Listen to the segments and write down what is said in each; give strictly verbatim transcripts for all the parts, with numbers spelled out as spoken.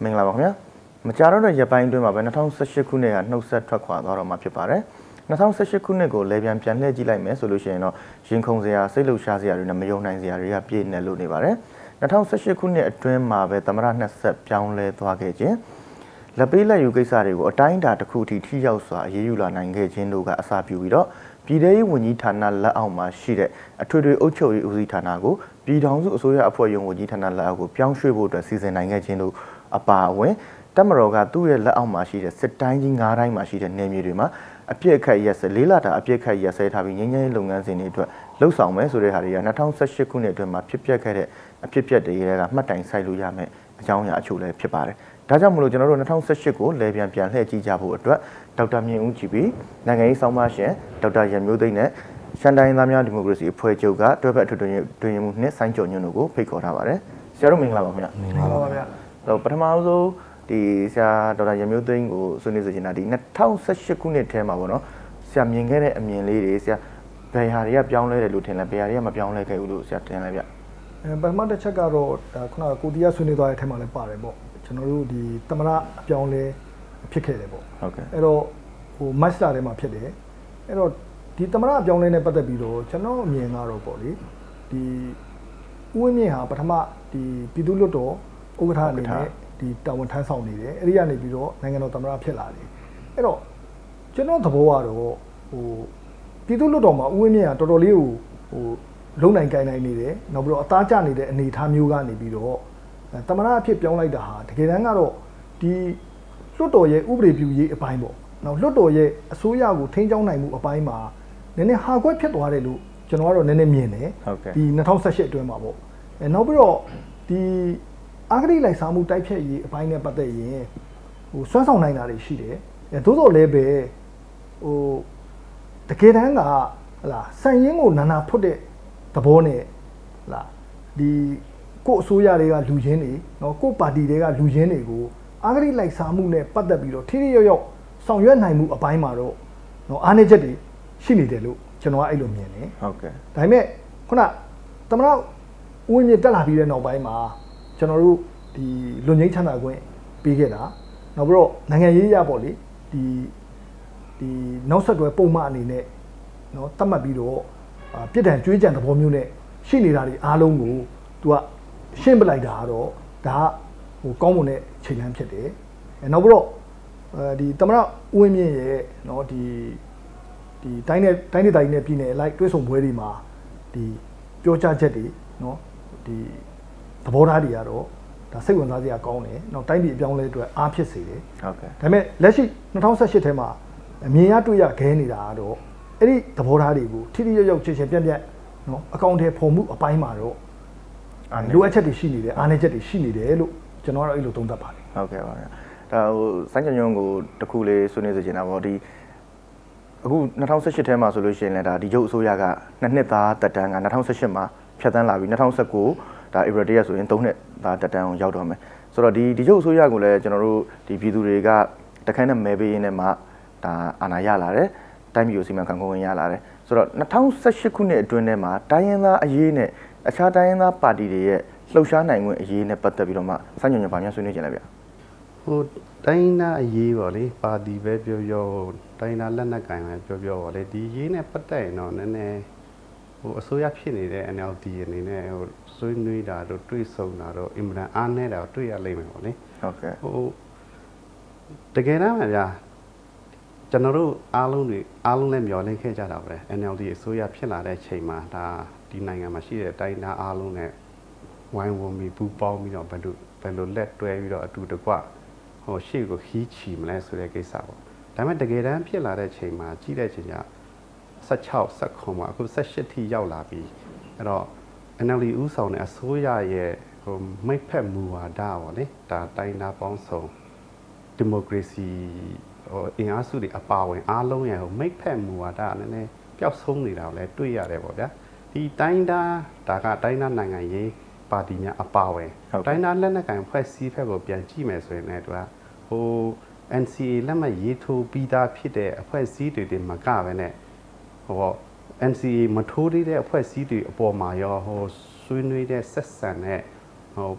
မင်္ဂလာပါခင်ဗျာမကြာတော့တဲ့ရပိုင်းအတွင်းမှာပဲ၂၀၁၈ခုနှစ်ကနှုတ်ဆက်ထွက်ခွာသွားတော့မှာဖြစ်ပါတယ်၂၀၁၈ခုနှစ်ကိုလေပြန်ပြန်လှည့်ကြည့်လိုက်မယ်ဆိုလို့ရှိရင်တော့ရင်ခုန်စရာစိတ်လှုပ်ရှားစရာတွေနဲ့မယုံနိုင်စရာတွေကပြည့်နေလို့နေပါတယ်၂၀၁၈ခုနှစ်အတွင်းမှာပဲသမရနှစ်ဆက်ပြောင်းလဲသွားခဲ့ခြင်းလက်ပေးလက်ယူကိစ္စတွေကိုအတိုင်းအတာတစ်ခုထိထိရောက်စွာအရေးယူလာနိုင်ခဲ့ခြင်းတို့ကအစပြုပြီးတော့ပြည်ထောင်စုဝန်ကြီးဌာနလက်အောက်မှာရှိတဲ့အထွေထွေအုပ်ချုပ်ရေးဦးစီးဌာနကိုပြည်ထောင်စုအစိုးရအဖွဲ့ရုံးဝန်ကြီးဌာနလက်အောက်ကိုပြောင်းရွှေ့ဖို့အတွက်စီစဉ်နိုင်ခဲ့ခြင်းတို့အပါအဝင်တပ်မတော်ကသူ့ရဲ့လက်အောက်မှာရှိတဲ့စစ်တိုင်းကြီး၅တိုင်းမှာရှိတဲ့နေမြေတွေမှာအပြစ်အခက်ရက်စလေးလာတာအပြစ်အခက်ရက်စဲထားပြီးငင်းငင်းလုပ်ငန်းစဉ်တွေအတွက်လှုပ်ဆောင်မယ်ဆိုတဲ့ဟာတွေက၂၀၁၈ခုနှစ်အတွင်းမှာဖြစ်ပျက်ခဲ့တဲ့အဖြစ်ပျက်တွေကမှတ်တိုင်ဆိုင်လို့ရမယ်အကြောင်းအရာအချို့လည်းဖြစ်ပါတယ်ဒါကြောင့်မလို့ကျွန်တော်တို့၂၀၁၈ကိုလေပြန်ပြန်လှည့်ကြည့်ကြဖို့အတွက်ဒေါက်တာမြင့်ဦးကြည်ပြီးနိုင်ငံရေးဆောင်းပါရှင်ဒေါက်တာရန်မျိုးသိန်းနဲ့ရှမ်းတိုင်းသားများဒီမိုကရေစီအဖွဲ့ချုပ်ကတွဲဖက်အထွေထွေတွင်မှုနှစ်ဆိုင်းကျော်ညွန့်တို့ကိုဖိတ်ခေါ်ထားပါတယ်ဆရာတို့မင်္ဂလာပါခင်ဗျမင်္ဂလာပါဗျတော့ပထမဆုံးဒီဆရာဒေါက်တာရန်မျိုးသိန်းကိုဆွေးနွေးစေချင်တာဒီ၂၀၁၈ခုနှစ်ထဲမှာပေါ့နော်ဆရာမြင်ခဲ့တဲ့အမြင်လေးတွေဆရာဘယ်ဟာတွေကပြောင်းလဲတယ်လို့ထင်လဲဘယ်ဟာတွေကမပြောင်းလဲခဲ့ဘူးလို့ဆရာထင်လဲဗျအဲပထမတစ်ချက်ကတော့ဒါခုနကကိုတီးရဆွေးနွေးသွားတဲ့အထက်မှာလည်းပါတယ်ပေါ့ကျွန်တော်တို့ဒီသမရအပြောင်းလဲဖြစ်ခဲ့တယ်ပေါ့ဟုတ်ကဲ့အဲ့တော့ဟိုမတ်စတာထဲမှာဖြစ်တယ်အဲ့တော့ဒီသမရအပြောင်းလဲနဲ့ပတ်သက်ပြီးတော့ကျွန်တော်အမြင်ကတော့ပေါ့လေဒီဦးဝင်းမြင့်ဟာပထမဒီပြည်သူ့လွှတ်တော်ဥက္ကဋ္ဌအနေနဲ့ဒီတာဝန်ထမ်းဆောင်နေတယ်အဲ့ဒီကနေပြီးတော့နိုင်ငံတော်သမရဖြစ်လာတယ်အဲ့တော့ကျွန်တော်သဘောကတော့ဟိုပြည်သူ့လွှတ်တော်မှာဦးဝင်းမြင့်ကတော်တော်လေးကိုဟိုလုံနိုင်ကိုင်နိုင်နေတယ်နောက်ပြီးတော့အသားကျနေတဲ့အနေအထားမျိုးကနေပြီးတော့သမရအဖြစ်ပြောင်းလိုက်တာဟာတကယ်တမ်းကတော့ဒီလွှတ်တော်ရဲ့ဥပဒေပြုရေးအပိုင်းပေါ့နောက်လွှတ်တော်ရဲ့အစိုးရကိုထိန်းကျောင်းနိုင်မှုအပိုင်းမှာနည်းနည်းဟာကွက်ဖြစ်သွားတယ်လို့ကျွန်တော်ကတော့နည်းနည်းမြင်တယ်ဒီ၂၀၁၈အတွင်းမှာပေါ့အဲနောက်ပြီးတော့ဒီအာဂရိလိုက်စားမှုတိုက်ဖြတ်ရေးအပိုင်းနဲ့ပတ်သက်ရင်ဟိုစွမ်းဆောင်နိုင်တာတွေရှိတယ်အဲသို့တော်လည်းပဲဟိုတကယ်တမ်းကဟလာစံရင်းကိုနာနာဖွတ်တဲ့သဘောနဲ့ဟလာဒီကို့အစိုးရတွေကလူချင်းတွေနော်ကို့ပါတီတွေကလူချင်းတွေကိုအာဂရိလိုက်စားမှုနဲ့ပတ်သက်ပြီးတော့ထိထိရောက်ရောက်ဆောင်ရွက်နိုင်မှုအပိုင်းမှာတော့နော်အားနည်းချက်တွေရှိနေတယ်လို့ကျွန်တော်ကအဲ့လိုမြင်တယ်ဟုတ်ကဲ့ဒါပေမဲ့ခုနသမရဦးဝင်းမြင့်တက်လာပြီးတဲ့နောက်ပိုင်းမှာကျွန်တော်တို့ဒီလွန်ငင်းချမ်းသာခွင့်ပေးခဲ့တာနောက်ပြီးတော့နိုင်ငံရေးရပေါ့လေဒီဒီနောက်ဆက်တွဲပုံမှန်အနေနဲ့နော်တတ်မှတ်ပြီးတော့ပြစ်ဒဏ်ကြွေးကြံသဘောမျိုးနဲ့ရှိနေတာတွေအားလုံးကိုသူကရှင်းပလိုက်တာကတော့ဒါကဟိုကောင်းမွန်တဲ့ချိန်လန်းဖြစ်တယ်အဲနောက်ပြီးတော့အဲဒီသမရဦးဝင်းမြင့်ရဲ့နော်ဒီဒီတိုင်းနဲ့တိုင်းဒေသကြီးနဲ့ပြည်နယ်အလိုက်တွဲဆုံပွဲတွေမှာဒီပြောကြားချက်တွေနော်ဒီသဘောထားတွေကတော့ဒါစိတ်ဝင်စားစရာကောင်းတယ်။နောက်တိုင်းပြည်အပြောင်းလဲအတွက်အားဖြစ်စေတယ်။ဟုတ်ကဲ့။ဒါပေမဲ့လက်ရှိ၂၀၁၈ထဲမှာအမြင်ရတွေ့ရခဲနေတာကတော့အဲ့ဒီသဘောထားတွေကိုထိထိရောက်ရောက်ချင်းချင်းပြန့်ပြန့်နော်အကောင့်ထဲပုံမှုအပိုင်းမှာတော့လိုအပ်ချက်တွေရှိနေတယ်အားနည်းချက်တွေရှိနေတယ်လို့ကျွန်တော်ကတော့အဲ့လိုသုံးသပ်ပါတယ်။ဟုတ်ကဲ့ပါဗျာ။ဒါဟိုစန်းချွန်ညွန့်ကိုတခုလေးဆွေးနွေးစေချင်တာပေါ့ဒီအခု၂၀၁၈ထဲမှာဆိုလို့ရှိရင်လည်းဒါဒီကျုပ်အစိုးရကနှစ်နှစ်သားတက်တန်းက၂၀၁၈မှာဖြတ်သန်းလာပြီး၂၀၁၉ဒါ April တရက်ဆိုရင်သုံးနှစ်သားတက်တန်းကိုရောက်တော့မယ်ဆိုတော့ဒီဒီကျုပ်အစိုးရကိုလည်းကျွန်တော်တို့ဒီပြည်သူတွေကတခိုင်းနဲ့မဲပေးရင်းနဲ့မှဒါအာဏာရလာတယ်တိုင်းပြည်ကိုစီမံခန့်ခွဲဝင်ရလာတယ်ဆိုတော့၂၀၁၈ခုနှစ်အတွင်းထဲမှာတိုင်းရင်းသားအရေးနဲ့အခြားတိုင်းရင်းသားပါတီတွေရဲ့လှုပ်ရှားနိုင်ခွင့်အရေးနဲ့ပတ်သက်ပြီးတော့မှစညွန့်ညွန့်ဗာများဆွေးနွေးကြတယ်ဗျဟိုတိုင်းနာအရေးပေါ့လေပါတီပဲပြောပြောတိုင်းနာလက်နက်ကင်ပဲပြောပြောပေါ့လေဒီရေးနဲ့ပတ်သက်ရင်တော့နည်းနည်းဟိုအစိုးရဖြစ်နေတဲ့ N L D အနေနဲ့ဟိုဆွေးနွေးတာတို့တွေ့ဆုံတာတို့အင်မတန်အားနည်းတာတွေ့ရလိမ့်မယ်ပေါ့လေဟုတ်ကဲ့ဟိုတကယ်တမ်းမှာဗျာကျွန်တော်တို့အားလုံးတွေအားလုံးလည်းမျှော်လင့်ခဲ့ကြတာပဲ N L D အစိုးရဖြစ်လာတဲ့ချိန်မှာဒါဒီနိုင်ငံမှာရှိတဲ့တိုင်းနာအားလုံးနဲ့ဝိုင်းဝန်းပြီးပူးပေါင်းပြီးတော့ဘယ်လိုဘယ်လိုလက်တွဲပြီးတော့အတူတကွဟိုရှေ့ကိုခီးချီမလဲဆိုတဲ့ကိစ္စပေါ့ဒါပေမဲ့တကယ်တမ်းဖြစ်လာတဲ့ချိန်မှာကြီးတဲ့ချိန်က၁၆ ၁၇မှာအခု၁၈ထိရောက်လာပြီအဲ့တော့ N L D ဥဆောင်တဲ့အစိုးရရဲ့ဟိုမိတ်ဖက်မူဝါဒပေါ့လေဒါတိုင်းနာပေါင်းစုံဒီမိုကရေစီဟိုအင်အားစုတွေအပါဝင်အားလုံးရဲ့ဟိုမိတ်ဖက်မူဝါဒနည်းနည်းပျောက်ဆုံးနေတာကိုလည်းတွေ့ရတယ်ပေါ့ဗျာဒီတိုင်းဒါဒါကတိုင်းနာနိုင်ငံရေးပါတီများအပါဝင်တိုင်းနာလက်နက်ကိုင်ဖွဲ့စည်းဖက်ကိုပြန်ကြည့်မယ်ဆိုရင်လည်းသူကဟို N C A လက်မှတ်ရေးထိုးပြီးသားဖြစ်တဲ့အဖွဲ့အစည်းတွေတင်မကပဲနဲ့ဟို N C A မထိုးသေးတဲ့အဖွဲ့အစည်းတွေအပေါ်မှာရောဟိုဆွေးနွေးတဲ့ဆက်ဆံတဲ့ဟို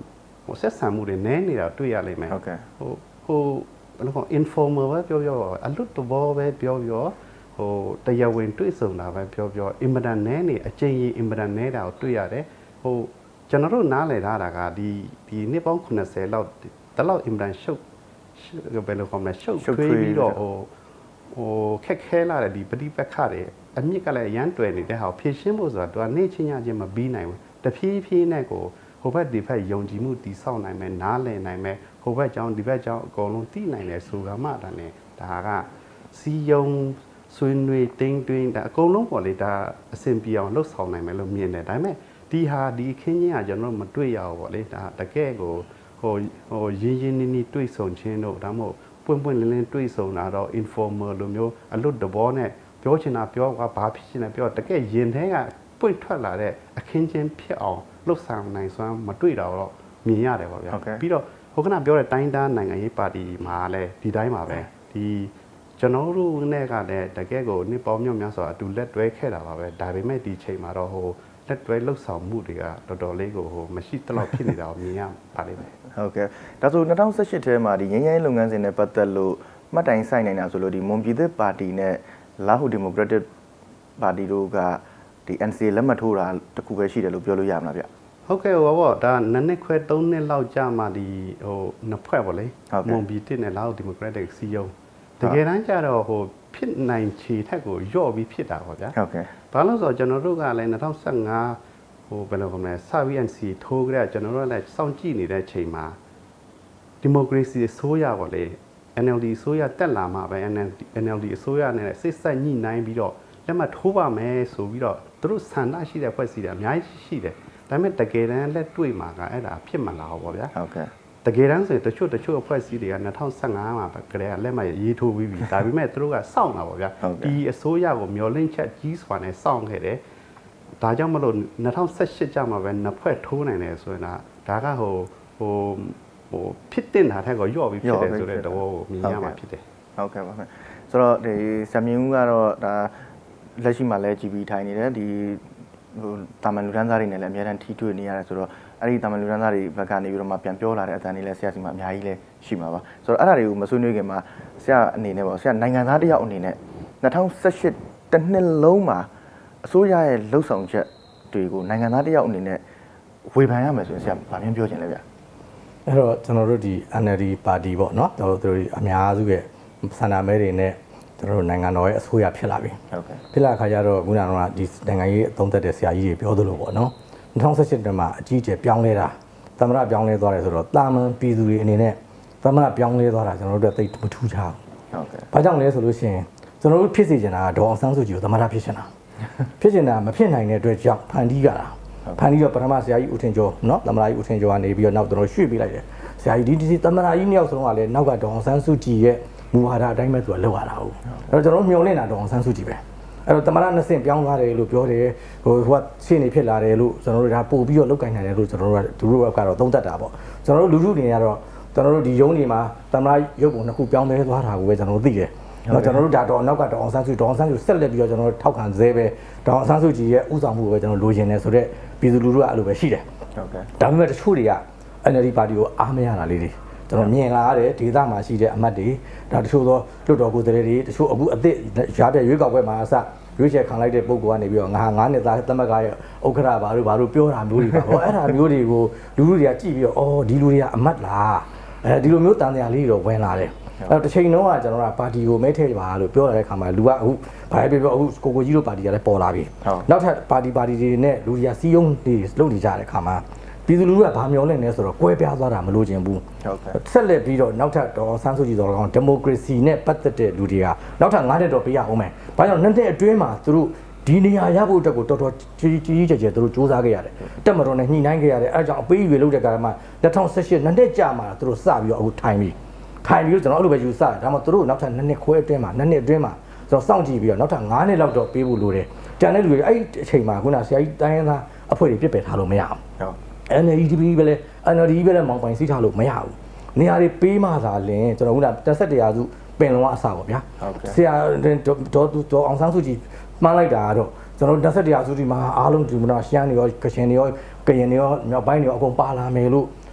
ဟိုဆက်ဆံမှုတွေနည်းနေတာတွေ့ရလိမ့်မယ်ဟုတ်ကဲ့ဟိုဟိုဘယ်လိုခေါ် informal ပဲပြောပြောအလွတ်တဘောပဲပြောပြောဟိုတရားဝင်တွေ့ဆုံတာပဲပြောပြော immediate နည်းနေအချင်းကြီး immediate နည်းတာကိုတွေ့ရတယ်ဟိုကျွန်တော်တို့နားလည်ထားတာကဒီဒီနှစ်ပေါင်းခုနှစ်ဆယ်လောက်တလောက် immediate ရှုပ်ဘယ်လိုခေါ်မလဲရှုပ်ထွေးပြီးတော့ဟိုဟိုခက်ခဲလာတဲ့ဒီပဋိပက္ခတွေအမြင့်ကလည်းရမ်းတွယ်နေတဲ့ဟာဖြည့်ရှင်းဖို့ဆိုတာသူကနေချင်းညချင်းမပြီးနိုင်ဘူးတဖြည်းဖြည်းနဲ့ကိုဟိုဘက်ဒီဘက်ယုံကြည်မှုတည်ဆောက်နိုင်မယ်နားလည်နိုင်မယ်ဟိုဘက်ကြောင်းဒီဘက်ကြောင်းအကုန်လုံးသိနိုင်တယ်ဆိုတာမှဒါနဲ့ဒါကစီယုံဆွေးနွေးတင်းတွင်းဒါအကုန်လုံးပေါ်လေဒါအဆင်ပြေအောင်လှုပ်ဆောင်နိုင်မယ်လို့မြင်တယ်ဒါပေမဲ့ဒီဟာဒီအခင်းချင်းကကျွန်တော်မတွေ့ရဘူးပေါ့လေဒါတကယ်ကိုဟိုဟိုရင်းရင်းနှီးနှီးတွေ့ဆုံခြင်းတို့ဒါမှမဟုတ်ပွင့်ပွင့်လင်းလင်းတွေ့ဆုံတာတော့ informal လိုမျိုးအလွတ်တဘောနဲ့ပြောချင်တာပြောကဘာဖြစ်ချင်တယ်ပြောတကယ်ရင်ထဲကပွင့်ထွက်လာတဲ့အခင်းချင်းဖြစ်အောင်လှုပ်ဆောင်နိုင်စွမ်းမတွေ့တော့တော့မြင်ရတယ်ပေါ့ဗျာပြီးတော့ဟိုကနပြောတဲ့တိုင်းသားနိုင်ငံရေးပါတီမှာလည်းဒီတိုင်းပါပဲဒီကျွန်တော်တို့နဲ့ကလည်းတကယ်ကိုနှစ်ပေါင်းများများစွာအတူလက်တွဲခဲ့တာပါပဲဒါပေမဲ့ဒီချိန်မှာတော့ဟိုလက်တွဲလှုပ်ဆောင်မှုတွေကတော်တော်လေးကိုဟိုမရှိတလောက်ဖြစ်နေတာကိုမြင်ရပါလိမ့်မယ်ဟုတ်ကဲ့ဒါဆို၂၀၁၈ထဲမှာဒီငြိမ်းချမ်းရေးလုပ်ငန်းစဉ်နဲ့ပတ်သက်လို့မှတ်တိုင်ဆိုင်နေတာဆိုလို့ဒီမွန်ပြည်သစ်ပါတီနဲ့လာဟူဒီမိုကရက်တစ်ပါတီတို့ကဒီ N C A လက်မှတ်ထိုးတာတခုပဲရှိတယ်လို့ပြောလို့ရမလားဗျဟုတ်ကဲ့ဟိုပေါ့ဒါနှစ်နှစ်ခွဲသုံးနှစ်လောက်ကြာမှဒီဟိုနှစ်ဖွဲ့ပေါ့လေမွန်ပြည်သစ်နဲ့လာဟူဒီမိုကရက်တစ်စီယုံတကယ်တမ်းကျတော့ဟိုဖြစ်နိုင်ခြေထက်ကိုညော့ပြီးဖြစ်တာပေါ့ဗျာဟုတ်ကဲ့ဘာလို့ဆိုတော့ကျွန်တော်တို့ကလည်း၂၀၁၅ဟိုဘယ်လိုခေါ်မလဲစာဗီ N C ထိုးကြတဲ့ကျွန်တော်တို့လည်းစောင့်ကြည့်နေတဲ့ချိန်မှာဒီမိုကရေစီအစိုးရပေါ့လေ N L D အစိုးရတက်လာမှပဲ N L D အစိုးရနဲ့စစ်ဆက်ညှိနှိုင်းပြီးတော့လက်မှတ်ထိုးပါမယ်ဆိုပြီးတော့သူတို့ဆန္ဒရှိတဲ့ဖွဲ့စည်းတယ်အများကြီးရှိတယ်ဒါပေမဲ့တကယ်တမ်းလက်တွေ့မှာကအဲ့ဒါဖြစ်မလာဘူးပေါ့ဗျာဟုတ်ကဲ့တကယ်တမ်းဆိုရင်တချို့တချို့အဖွဲ့အစည်းတွေက၂၀၁၅မှာကလေးကလက်မှတ်ရေးထိုးပြီးပြီဒါပေမဲ့သူတို့ကစောင့်တာပေါ့ဗျာဒီအစိုးရကိုမျောလင့်ချက်ကြီးစွာနဲ့စောင့်ခဲ့တယ်ဒါကြောင့်မလို့၂၀၁၈ကျမှပဲနှစ်ဖွဲ့ထိုးနိုင်တယ်ဆိုရင်ဒါကဟိုဟိုဟိုဖြစ်တင်တာထက်ကိုညော့ပြီးဖြစ်တယ်ဆိုတဲ့သဘောကိုမြင်ရမှာဖြစ်တယ်ဟုတ်ကဲ့ပါဆိုတော့ဒီဆမ်မြင်းဦးကတော့ဒါလက်ရှိမှာလည်း G B ထိုင်နေတယ်ဒီဟိုတာမန်လူတန်းစားတွေနဲ့လည်းအများတန်းထိတွေ့နေရတယ်ဆိုတော့အဲ့ဒီတာမန်လူတန်းစားတွေဘက်ကနေပြီးတော့မှပြန်ပြောလာတဲ့အတန်တွေလည်းဆရာစီမှာအများကြီးလည်းရှိမှာပါဆိုတော့အဲ့ဒါတွေကိုမဆွေးနွေးခင်မှာဆရာအနေနဲ့ပေါ့ဆရာနိုင်ငံသားတယောက်အနေနဲ့၂၀၁၈တစ်နှစ်လုံးမှာအစိုးရရဲ့လှုပ်ဆောင်ချက်တွေကိုနိုင်ငံသားတယောက်အနေနဲ့ဝေဖန်ရမယ်ဆိုရင်ဆရာဗာမြင်ပြောချင်လဲဗျအဲ့တော့ကျွန်တော်တို့ဒီ N L D ပါတီပေါ့နော်ကျွန်တော်တို့အများစုရဲ့ဆန္ဒမဲတွေနဲ့ကျွန်တော်တို့နိုင်ငံတော်ရဲ့အစိုးရဖြစ်လာပြီဟုတ်ကဲ့ဖြစ်လာခါကျတော့ခုနကဒီနိုင်ငံရေးအသုံးသက်တဲ့ဆရာကြီးတွေပြောသလိုပေါ့နော်၂၀၁၈ထဲမှာအကြီးအကျယ်ပြောင်းလဲတာသမ္မတပြောင်းလဲသွားတယ်ဆိုတော့တာမန်ပြည်သူတွေအနေနဲ့သမ္မတပြောင်းလဲသွားတာကျွန်တော်တို့သိမထူးခြားဘူးဟုတ်ကဲ့ဘာကြောင့်လဲဆိုလို့ရှိရင်ကျွန်တော်တို့ဖြစ်စေချင်တာကဒေါ်အောင်ဆန်းစုကြည်ကိုသမ္မတဖြစ်ချင်တာဖြစ်ချင်တာမဖြစ်နိုင်တဲ့အတွက်ကြောင့်ဖန်တီးကြတာဖန်တီးတော့ပထမဆရာကြီးဦးထင်ကျော်နော်သမ္မတကြီးဦးထင်ကျော်ကနေပြီးတော့နောက်ကျွန်တော်ရွှေ့ပေးလိုက်တယ်ဆရာကြီးဒီဒီသမ္မတကြီးနှစ်ယောက်စလုံးကလည်းနောက်ကဒေါ်အောင်ဆန်းစုကြည်ရဲ့မူဝါဒအတိုင်းပဲသူကလောက်ရတာဟုတ်အဲ့တော့ကျွန်တော်မျှော်လင့်တာဒေါ်အောင်ဆန်းစုကြည်ပဲအဲ့တော့သမ္မတနှစ်ဆင့်ပြောင်းသွားတယ်လို့ပြောတယ်ဟိုဟိုကရှင်းနေဖြစ်လာတယ်လို့ကျွန်တော်တို့ဒါပို့ပြီးတော့လောက်ကင်နိုင်တယ်လို့ကျွန်တော်တို့ကဒူရိုဘက်ကတော့သုံးသပ်တာပေါ့ကျွန်တော်တို့လူထုတွေကတော့ကျွန်တော်တို့ဒီရုံးတွေမှာသမ္မတရုပ်ပုံနှစ်ခုပြောင်းလဲသွားတာကိုပဲကျွန်တော်တို့သိတယ်နော်ကျွန်တော်တို့ဒါတော့နောက်ကဒေါ်အောင်ဆန်းစုဒေါ်အောင်ဆန်းစုဆက်လက်ပြီးတော့ကျွန်တော်တို့ထောက်ခံစေပဲဒေါ်အောင်ဆန်းစုကြည်ရဲ့ဥဆောင်မှုကိုပဲကျွန်တော်လိုချင်တယ်ဆိုတော့ပြည်သူလူထုကအဲ့လိုပဲရှိတယ်ဟုတ်ကဲ့ဒါပေမဲ့တချို့တွေက N L D ပါတီကိုအားမရတာလေးတွေကျွန်တော်မြင်လာရတဲ့ဒေသမှာရှိတဲ့အမတ်တွေဒါတချို့သောလွှတ်တော်ကိုယ်စားလှယ်တွေတချို့အခုအသစ်ရားပြရွေးကောက်ပွဲမှာအစရွေးချယ်ခံလိုက်တဲ့ပုံကနေပြီးတော့ငါငါးနှစ်သားသမက်ကရဲ့ဥက္ကရာဘာလို့ဘာလို့ပြောတာမျိုးတွေပါဟောအဲ့ဒါမျိုးတွေကိုလူလူတွေကကြည့်ပြီးတော့အော်ဒီလူတွေကအမတ်လားအဲဒီလိုမျိုးတန်တရားလေးတော့ဝင်လာတယ်အဲ့တော့တစ်ချိန်လုံးကကျွန်တော်ကပါတီကိုမဲထည့်ပါလို့ပြောရတဲ့ခါမှာလူကအခုဘာပဲပြောအခုကိုကိုကြီးတို့ပါတီကလည်းပေါ်လာပြီနောက်ထပ်ပါတီပါတီတွေနဲ့လူတွေကစီးယုံတွေလုပ်နေကြတဲ့ခါမှာပြည်သူလူထုကဘာမျှော်လင့်နေဆိုတော့ကွဲပြားသွားတာမလို့ခြင်းဘူးဟုတ်ကဲ့ဆက်လက်ပြီးတော့နောက်ထပ်ဒေါ်ဆန်းစုကြည်တော်ကောင်ဒီမိုကရေစီနဲ့ပတ်သက်တဲ့လူတွေကနောက်ထပ်ငါးနှစ်တော့ပေးရအောင်မယ်။ဘာကြောင့်နှစ်နှစ်အတွင်းမှာသူတို့ဒီနေရာရဖို့အတွက်ကိုတော်တော်ကြီးကြီးကျယ်ကျယ်သူတို့စူးစမ်းခဲ့ရတယ်။တက်မတော်နဲ့ညှိနှိုင်းခဲ့ရတယ်။အဲဒါကြောင့်အပေးအရွေလုပ်တဲ့ကာလမှာ၂၀၁၈နှစ်နှစ်ကြာမှာသူတို့စပြီးတော့အခုထိုင်ပြီးထိုင်ပြီးတော့ကျွန်တော်အဲ့လိုပဲယူဆတယ်။ဒါမှသူတို့နောက်ထပ်နှစ်နှစ်ခွဲအတွင်းမှာနှစ်နှစ်အတွင်းမှာကျွန်တော်စောင့်ကြည့်ပြီးတော့နောက်ထပ်ငါးနှစ်လောက်တော့ပေးဖို့လိုတယ်။တန်တဲ့လူတွေအဲ့ဒီအချိန်မှာခုနဆရာကြီးတိုင်းရင်းသားအဖွဲ့တွေပြစ်ပယ်ထားလို့မရဘူး။ဟုတ်N L D ပဲလေ N L D ပဲလေမောင်ပိုင်စီးထားလို့မရဘူးနေရာတွေပေးမှသာလင်ကျွန်တော်ကတက်ဆက်တရားစုပင်လုံးအဆပါဗျာဆရာဒေါ်ဒေါ်အောင်ဆန်းစုကြည်မှန်းလိုက်တာကတော့ကျွန်တော်တက်ဆက်တရားစုဒီမှာအားလုံးဒီမနာရှမ်းတွေရောကချင်တွေရောကရင်တွေရောမြောက်ပိုင်းတွေရောအကုန်ပါလာမယ်လို့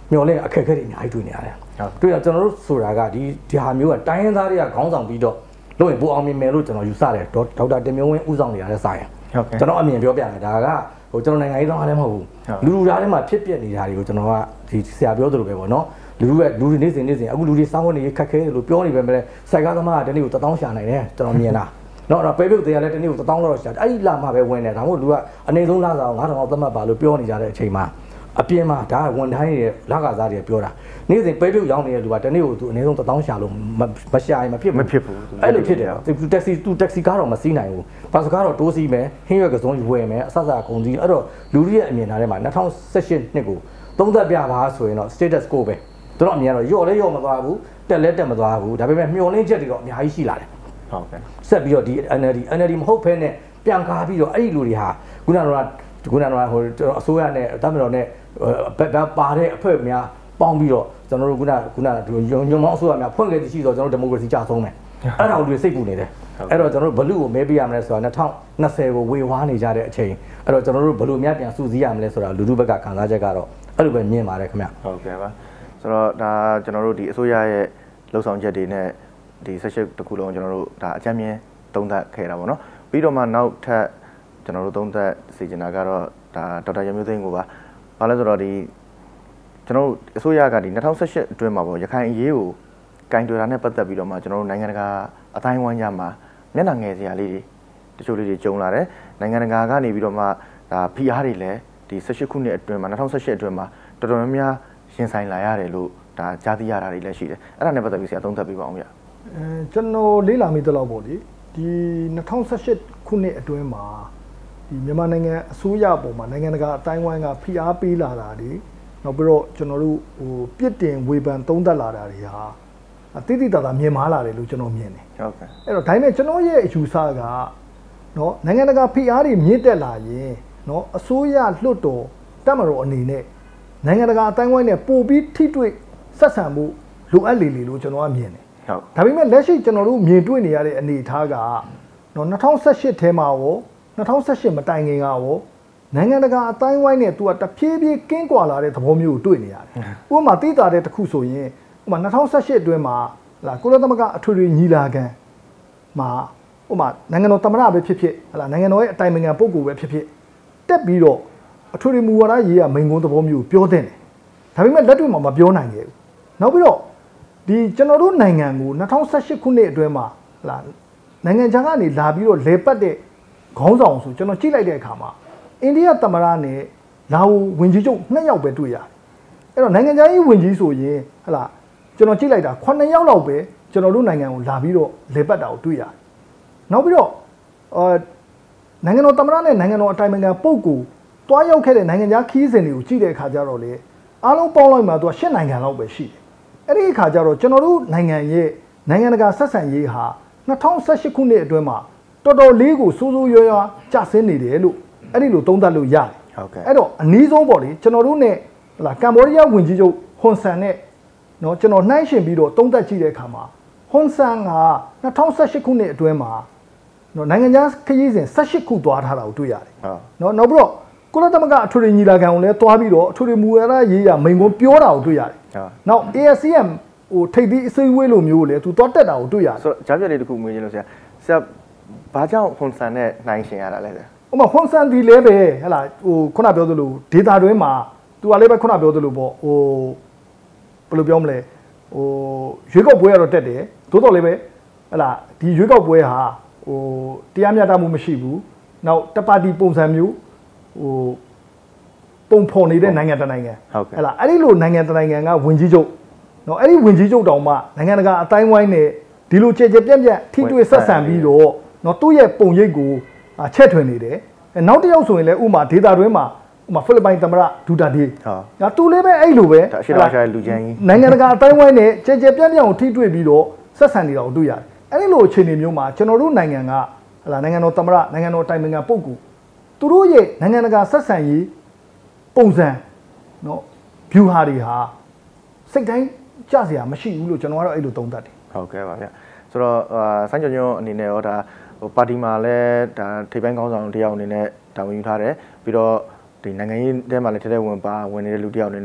မျော်လင့်အခက်အခဲတွေအများကြီးတွေ့နေရတယ်တွေ့ရကျွန်တော်တို့ဆိုတာကဒီဒီဟာမျိုးကတိုင်းရင်းသားတွေကခေါင်းဆောင်ပြီးတော့လို့ရင်ပိုအောင်မြင်မယ်လို့ကျွန်တော်ယူဆတယ်ဒေါက်တာတင်မျိုးဝင်းဦးဆောင်နေရတဲ့ဆိုင်ဟုတ်ကဲ့ကျွန်တော်အမြင်ပြောပြတယ်ဒါကဟိုကျွန်တော်နိုင်ငံရေးတော့အားလည်းမဟုတ်ဘူးလူလူသားထဲမှာဖြစ်ပျက်နေတာတွေကိုကျွန်တော်ကဒီဆရာပြောသလိုပဲပေါ့နော်လူလူရဲ့လူတွေနေ့စဉ်နေ့စဉ်အခုလူတွေစောင်းဝင်နေခက်ခဲတယ်လို့ပြောနေပဲမဲ့စိုက်ကားသမားကတနေ့ကိုတစ်တောင်းရှာနိုင်တယ်ကျွန်တော်မြင်တာနော်တော့ပဲပြုတ်တရားလည်းတနေ့ကိုတစ်တောင်းတော့ရှာအဲ့ဒီလာမှပဲဝင်တယ်ဒါမှမဟုတ်လူကအနေဆုံးလာစားအောင်ငါးထောင်လောက်သတ်မှတ်ပါလို့ပြောနေကြတဲ့အချိန်မှာအပြင်မှာဒါဝန်တိုင်းရဲ့လကစားတွေပြောတာနေ့စဉ်ပဲပြုတ်ရောင်းနေတဲ့လူကတနေ့ကိုသူအနေဆုံးတစ်တောင်းရှာလို့မရှာရင်မဖြစ်မဖြစ်ဘူးအဲ့လိုဖြစ်တယ်သူတက္ကစီသူတက္ကစီကားတော့မစီးနိုင်ဘူးဘာစကားတော့တိုးစီးမယ်ဟင်းရွက်ကစုံဝယ်မယ်အဆအဆကုန်စီးအဲ့တော့လူတွေရဲ့အမြင်ထားထဲမှာ၂၀၁၈နှစ်ကိုသုံးသက်ပြပါဆိုရင်တော့ status quo ပဲတို့တော့အမြင်ကတော့ရော့လဲရော့မသွားဘူးတက်လဲတက်မသွားဘူးဒါပေမဲ့မျောလင်းချက်တွေတော့အများကြီးရှိလာတယ်ဟုတ်ကဲ့ဆက်ပြီးတော့ဒီ N L D N L D မဟုတ်ဘဲနဲ့ပြန်ကားပြီးတော့အဲ့ဒီလူတွေဟာခုနကတော့ခုနကတော့ဟိုအစိုးရနဲ့တမတော်နဲ့ပါတဲ့အဖွဲ့များပေါင်းပြီးတော့ကျွန်တော်တို့ခုနခုနညုံညုံမောင်းအစိုးရများဖွင့်ခဲ့ရှိတော့ကျွန်တော်ဒီမိုကရေစီကြဆုံးမယ်အဲ့ဒါကိုတွေစိတ်ပူနေတယ်အဲ့တော့ကျွန်တော်တို့ဘလူကိုမဲပေးရမလဲဆိုတာ၂၀၂၀ကိုဝေဝါးနေကြတဲ့အချိန်အဲ့တော့ကျွန်တော်တို့ဘလူများပြန်စုစည်းရမလဲဆိုတာလူလူဘက်ကခံစားချက်ကတော့အဲ့လိုပဲမြင်ပါတယ်ခင်ဗျဟုတ်ကဲ့ပါဆိုတော့ဒါကျွန်တော်တို့ဒီအစိုးရရဲ့လှုပ်ဆောင်ချက်တွေနဲ့ဒီဆက်ရှစ်တစ်ခုလုံးကျွန်တော်တို့ဒါအကြမ်းမြင်သုံးသပ်ခဲ့တာပေါ့နော်ပြီးတော့မှနောက်ထပ်ကျွန်တော်တို့သုံးသပ်စီချင်တာကတော့ဒါဒေါက်တာရမျိုးသိန်းကိုပါဘာလဲဆိုတော့ဒီကျွန်တော်တို့အစိုးရကဒီ၂၀၁၈အတွင်းမှာပေါ့ရခိုင်အရေးကိုကင်တွယ်တာနဲ့ပတ်သက်ပြီးတော့မှကျွန်တော်တို့နိုင်ငံတကာအတိုင်းဝိုင်းကြမှာမျက်နှာငယ်စရာလေးတွေတချို့လေးတွေကြုံလာတယ်နိုင်ငံတကာကနေပြီးတော့မှဒါဖိအားတွေလည်းဒီ၁၈ခုနှစ်အတွင်းမှာ၂၀၁၈အတွင်းမှာတော်တော်များများရင်ဆိုင်လာရတယ်လို့ဒါကြားသိရတာတွေလည်းရှိတယ်အဲ့ဒါနဲ့ပတ်သက်ပြီးဆရာသုံးသပ်ပေးပါအောင်ဗျအဲကျွန်တော်လေးလာမိတလောက်ပေါ့လေဒီ၂၀၁၈ခုနှစ်အတွင်းမှာဒီမြန်မာနိုင်ငံအစိုးရပေါ်မှာနိုင်ငံတကာအတိုင်းဝိုင်းကဖိအားပေးလာတာတွေနောက်ပြီးတော့ကျွန်တော်တို့ဟိုပြစ်တင်ဝေဖန်သုံးသပ်လာတာတွေဟာအတိအကျတာမြင်မာလာတယ်လို့ကျွန်တော်မြင်တယ်ဟုတ်ကဲ့အဲ့တော့ဒါနဲ့ကျွန်တော်ရဲ့အယူဆကနော်နိုင်ငံတကာဖိအားတွေမြင့်တက်လာရင်နော်အစိုးရလွှတ်တော်တပ်မတော်အနေနဲ့နိုင်ငံတကာအတိုင်းဝိုင်းနဲ့ပို့ပြီးထိတွေ့ဆက်ဆံမှုလိုအပ်လေလေလို့ကျွန်တော်ကမြင်တယ်ဟုတ်ဒါပေမဲ့လက်ရှိကျွန်တော်တို့မြင်တွေ့နေရတဲ့အနေအထားကနော်၂၀၁၈ထဲမှာရော၂၀၁၈မတိုင်ခင်ကရောနိုင်ငံတကာအတိုင်းဝိုင်းနဲ့သူကတဖြည်းဖြည်းကင်းကွာလာတဲ့သဘောမျိုးကိုတွေ့နေရတယ်ဥပမာသိတာတဲ့တစ်ခုဆိုရင်ဥပမာ၂၀၁၈အတွင်းမှာလာကုလသမဂ္ဂအထွေထွေညီလာခံမှာဥပမာနိုင်ငံတော်သမ္မတပဲဖြစ်ဖြစ်ဟလာနိုင်ငံတော်ရဲ့အတိုင်ပင်ခံပုဂ္ဂိုလ်ပဲဖြစ်ဖြစ်တက်ပြီးတော့အထွေထွေမူဝါဒရေးရမိန်ကုန်းသဘောမျိုးပြောတဲ့တယ်ဒါပေမဲ့လက်တွေ့မှာမပြောနိုင်ခဲ့ဘူးနောက်ပြီးတော့ဒီကျွန်တော်တို့နိုင်ငံကို၂၀၁၈ခုနှစ်အတွင်းမှာဟလာနိုင်ငံခြားကနေလာပြီးတော့လေပတ်တဲ့ခေါင်းဆောင်ဆိုကျွန်တော်ကြည့်လိုက်တဲ့အခါမှာအိန္ဒိယသမ္မတနဲ့လာအိုဝန်ကြီးချုပ်နှစ်ယောက်ပဲတွေ့ရတယ်အဲ့တော့နိုင်ငံခြားရေးဝန်ကြီးဆိုရင်ဟလာကျွန်တော်ကြည့်လိုက်တာခုနှစ်ယောက်လောက်ပဲကျွန်တော်တို့နိုင်ငံကိုလာပြီးတော့လေပတ်တာကိုတွေ့ရတယ်နောက်ပြီးတော့အာနိုင်ငံတော်သမ္မတနဲ့နိုင်ငံတော်အတိုင်ပင်ခံပုဂ္ဂိုလ်တွားရောက်ခဲ့တဲ့နိုင်ငံခြားခီးစဉ်တွေကိုကြည့်တဲ့အခါကျတော့လေအားလုံးပေါင်းလိုက်မှသူကရှစ်နိုင်ငံလောက်ပဲရှိတယ်အဲ့ဒီအခါကျတော့ကျွန်တော်တို့နိုင်ငံရဲ့နိုင်ငံတကာဆက်ဆံရေးဟာ၂၀၁၈ခုနှစ်အတွင်းမှာတော်တော်လေးကိုစိုးစိုးရွားရွားကျဆင်းနေတယ်လို့အဲ့ဒီလိုသုံးသပ်လို့ရတယ်ဟုတ်ကဲ့အဲ့တော့အနည်းဆုံးပေါ့လေကျွန်တော်တို့ ਨੇ ဟလာကမ်ဘောဒီးယားဝန်ကြီးချုပ်ဟွန်ဆန်နဲ့เนาะကျွန်တော်နှိုင်းယှဉ်ပြီးတော့သုံးသပ်ကြည့်တဲ့အခါမှာဟွန်ဆန်က၂၀၁၈ခုနှစ်အတွင်းမှာเนาะနိုင်ငံခြားခရီးစဉ်၁၈ခုသွားထားတာကိုတွေ့ရတယ်เนาะနောက်ပြီးတော့ကုလသမဂ္ဂအထွေထွေညီလာခံကိုလည်းသွားပြီးတော့အထွေထွေမူဝါဒရေးရမိန်ကွန်းပြောတာကိုတွေ့ရတယ်နောက် A S E M ဟိုထိပ်သီးအစည်းအဝေးလိုမျိုးကိုလည်းသူသွားတက်တာကိုတွေ့ရတယ်ဆိုတော့ကြားပြလေးတစ်ခုမေးချင်လို့ဆရာဆရာဘာကြောင့်ဟွန်ဆန်နဲ့နှိုင်းယှဉ်ရတာလဲဆရာဥပမာဟွန်ဆန်ဒီလည်းပဲဟဲ့လားဟိုခုနပြောသလိုဒေတာတွင်းမှာသူကလည်းပဲခုနပြောသလိုပေါ့ဟိုဘယ်လိုပြောမလဲဟိုရွေးကောက်ပွဲကတော့တက်တယ်သို့တော်လည်းပဲဟဲ့လားဒီရွေးကောက်ပွဲဟာဟိုတရားမျှတမှုမရှိဘူးနောက်တပါတီပုံစံမျိုးဟိုပုံဖော်နေတဲ့နိုင်ငံတနိုင်ငံဟုတ်ကဲ့ဟဲ့လားအဲ့ဒီလိုနိုင်ငံတနိုင်ငံကဝင်ကြီးချုပ်เนาะအဲ့ဒီဝင်ကြီးချုပ်တောင်မှနိုင်ငံတကာအတိုင်းဝိုင်းနဲ့ဒီလိုကြဲကြဲပြန့်ပြန့်ထိတွေ့ဆက်ဆံပြီးတော့เนาะသူ့ရဲ့ပုံရိပ်ကိုချက်ထွင်နေတယ်နောက်တစ်ယောက်ဆိုရင်လည်းဥမာဒေတာတွင်းမှာဥမာဖိလစ်ပိုင်သမ္မတဒူတာဒီဟာသူလည်းပဲအဲ့လိုပဲအရှိတော်ရှာလူချမ်းကြီးနိုင်ငံတကာအတိုင်းဝိုင်းနဲ့ကြဲကြဲပြန့်ပြန့်ကိုထိတွေ့ပြီးတော့ဆက်ဆံနေတာကိုတွေ့ရတယ်အဲ့ဒီလိုအခြေအနေမျိုးမှာကျွန်တော်တို့နိုင်ငံကဟလာနိုင်ငံတော်သမ္မတနိုင်ငံတော်တိုင်ပင်ခံပုဂ္ဂိုလ်သူတို့ရဲ့နိုင်ငံတကာဆက်ဆံရေးပုံစံเนาะ view ဟာတွေဟာစိတ်တိုင်းကြစရာမရှိဘူးလို့ကျွန်တော်ကတော့အဲ့လိုသုံးသပ်တယ်ဟုတ်ကဲ့ပါဗျဆိုတော့ဆိုင်းကျော်ညွန့်အနေနဲ့ရောဒါဟိုပါတီမှာလည်းဒါထိပ်ပိုင်းခေါင်းဆောင်တယောက်အနေနဲ့တာဝန်ယူထားတယ်ပြီးတော့ဒီနိုင်ငံရေးထဲမှာလည်းထဲထဲဝင်ပါဝင်နေတဲ့လူတယောက်အနေနဲ့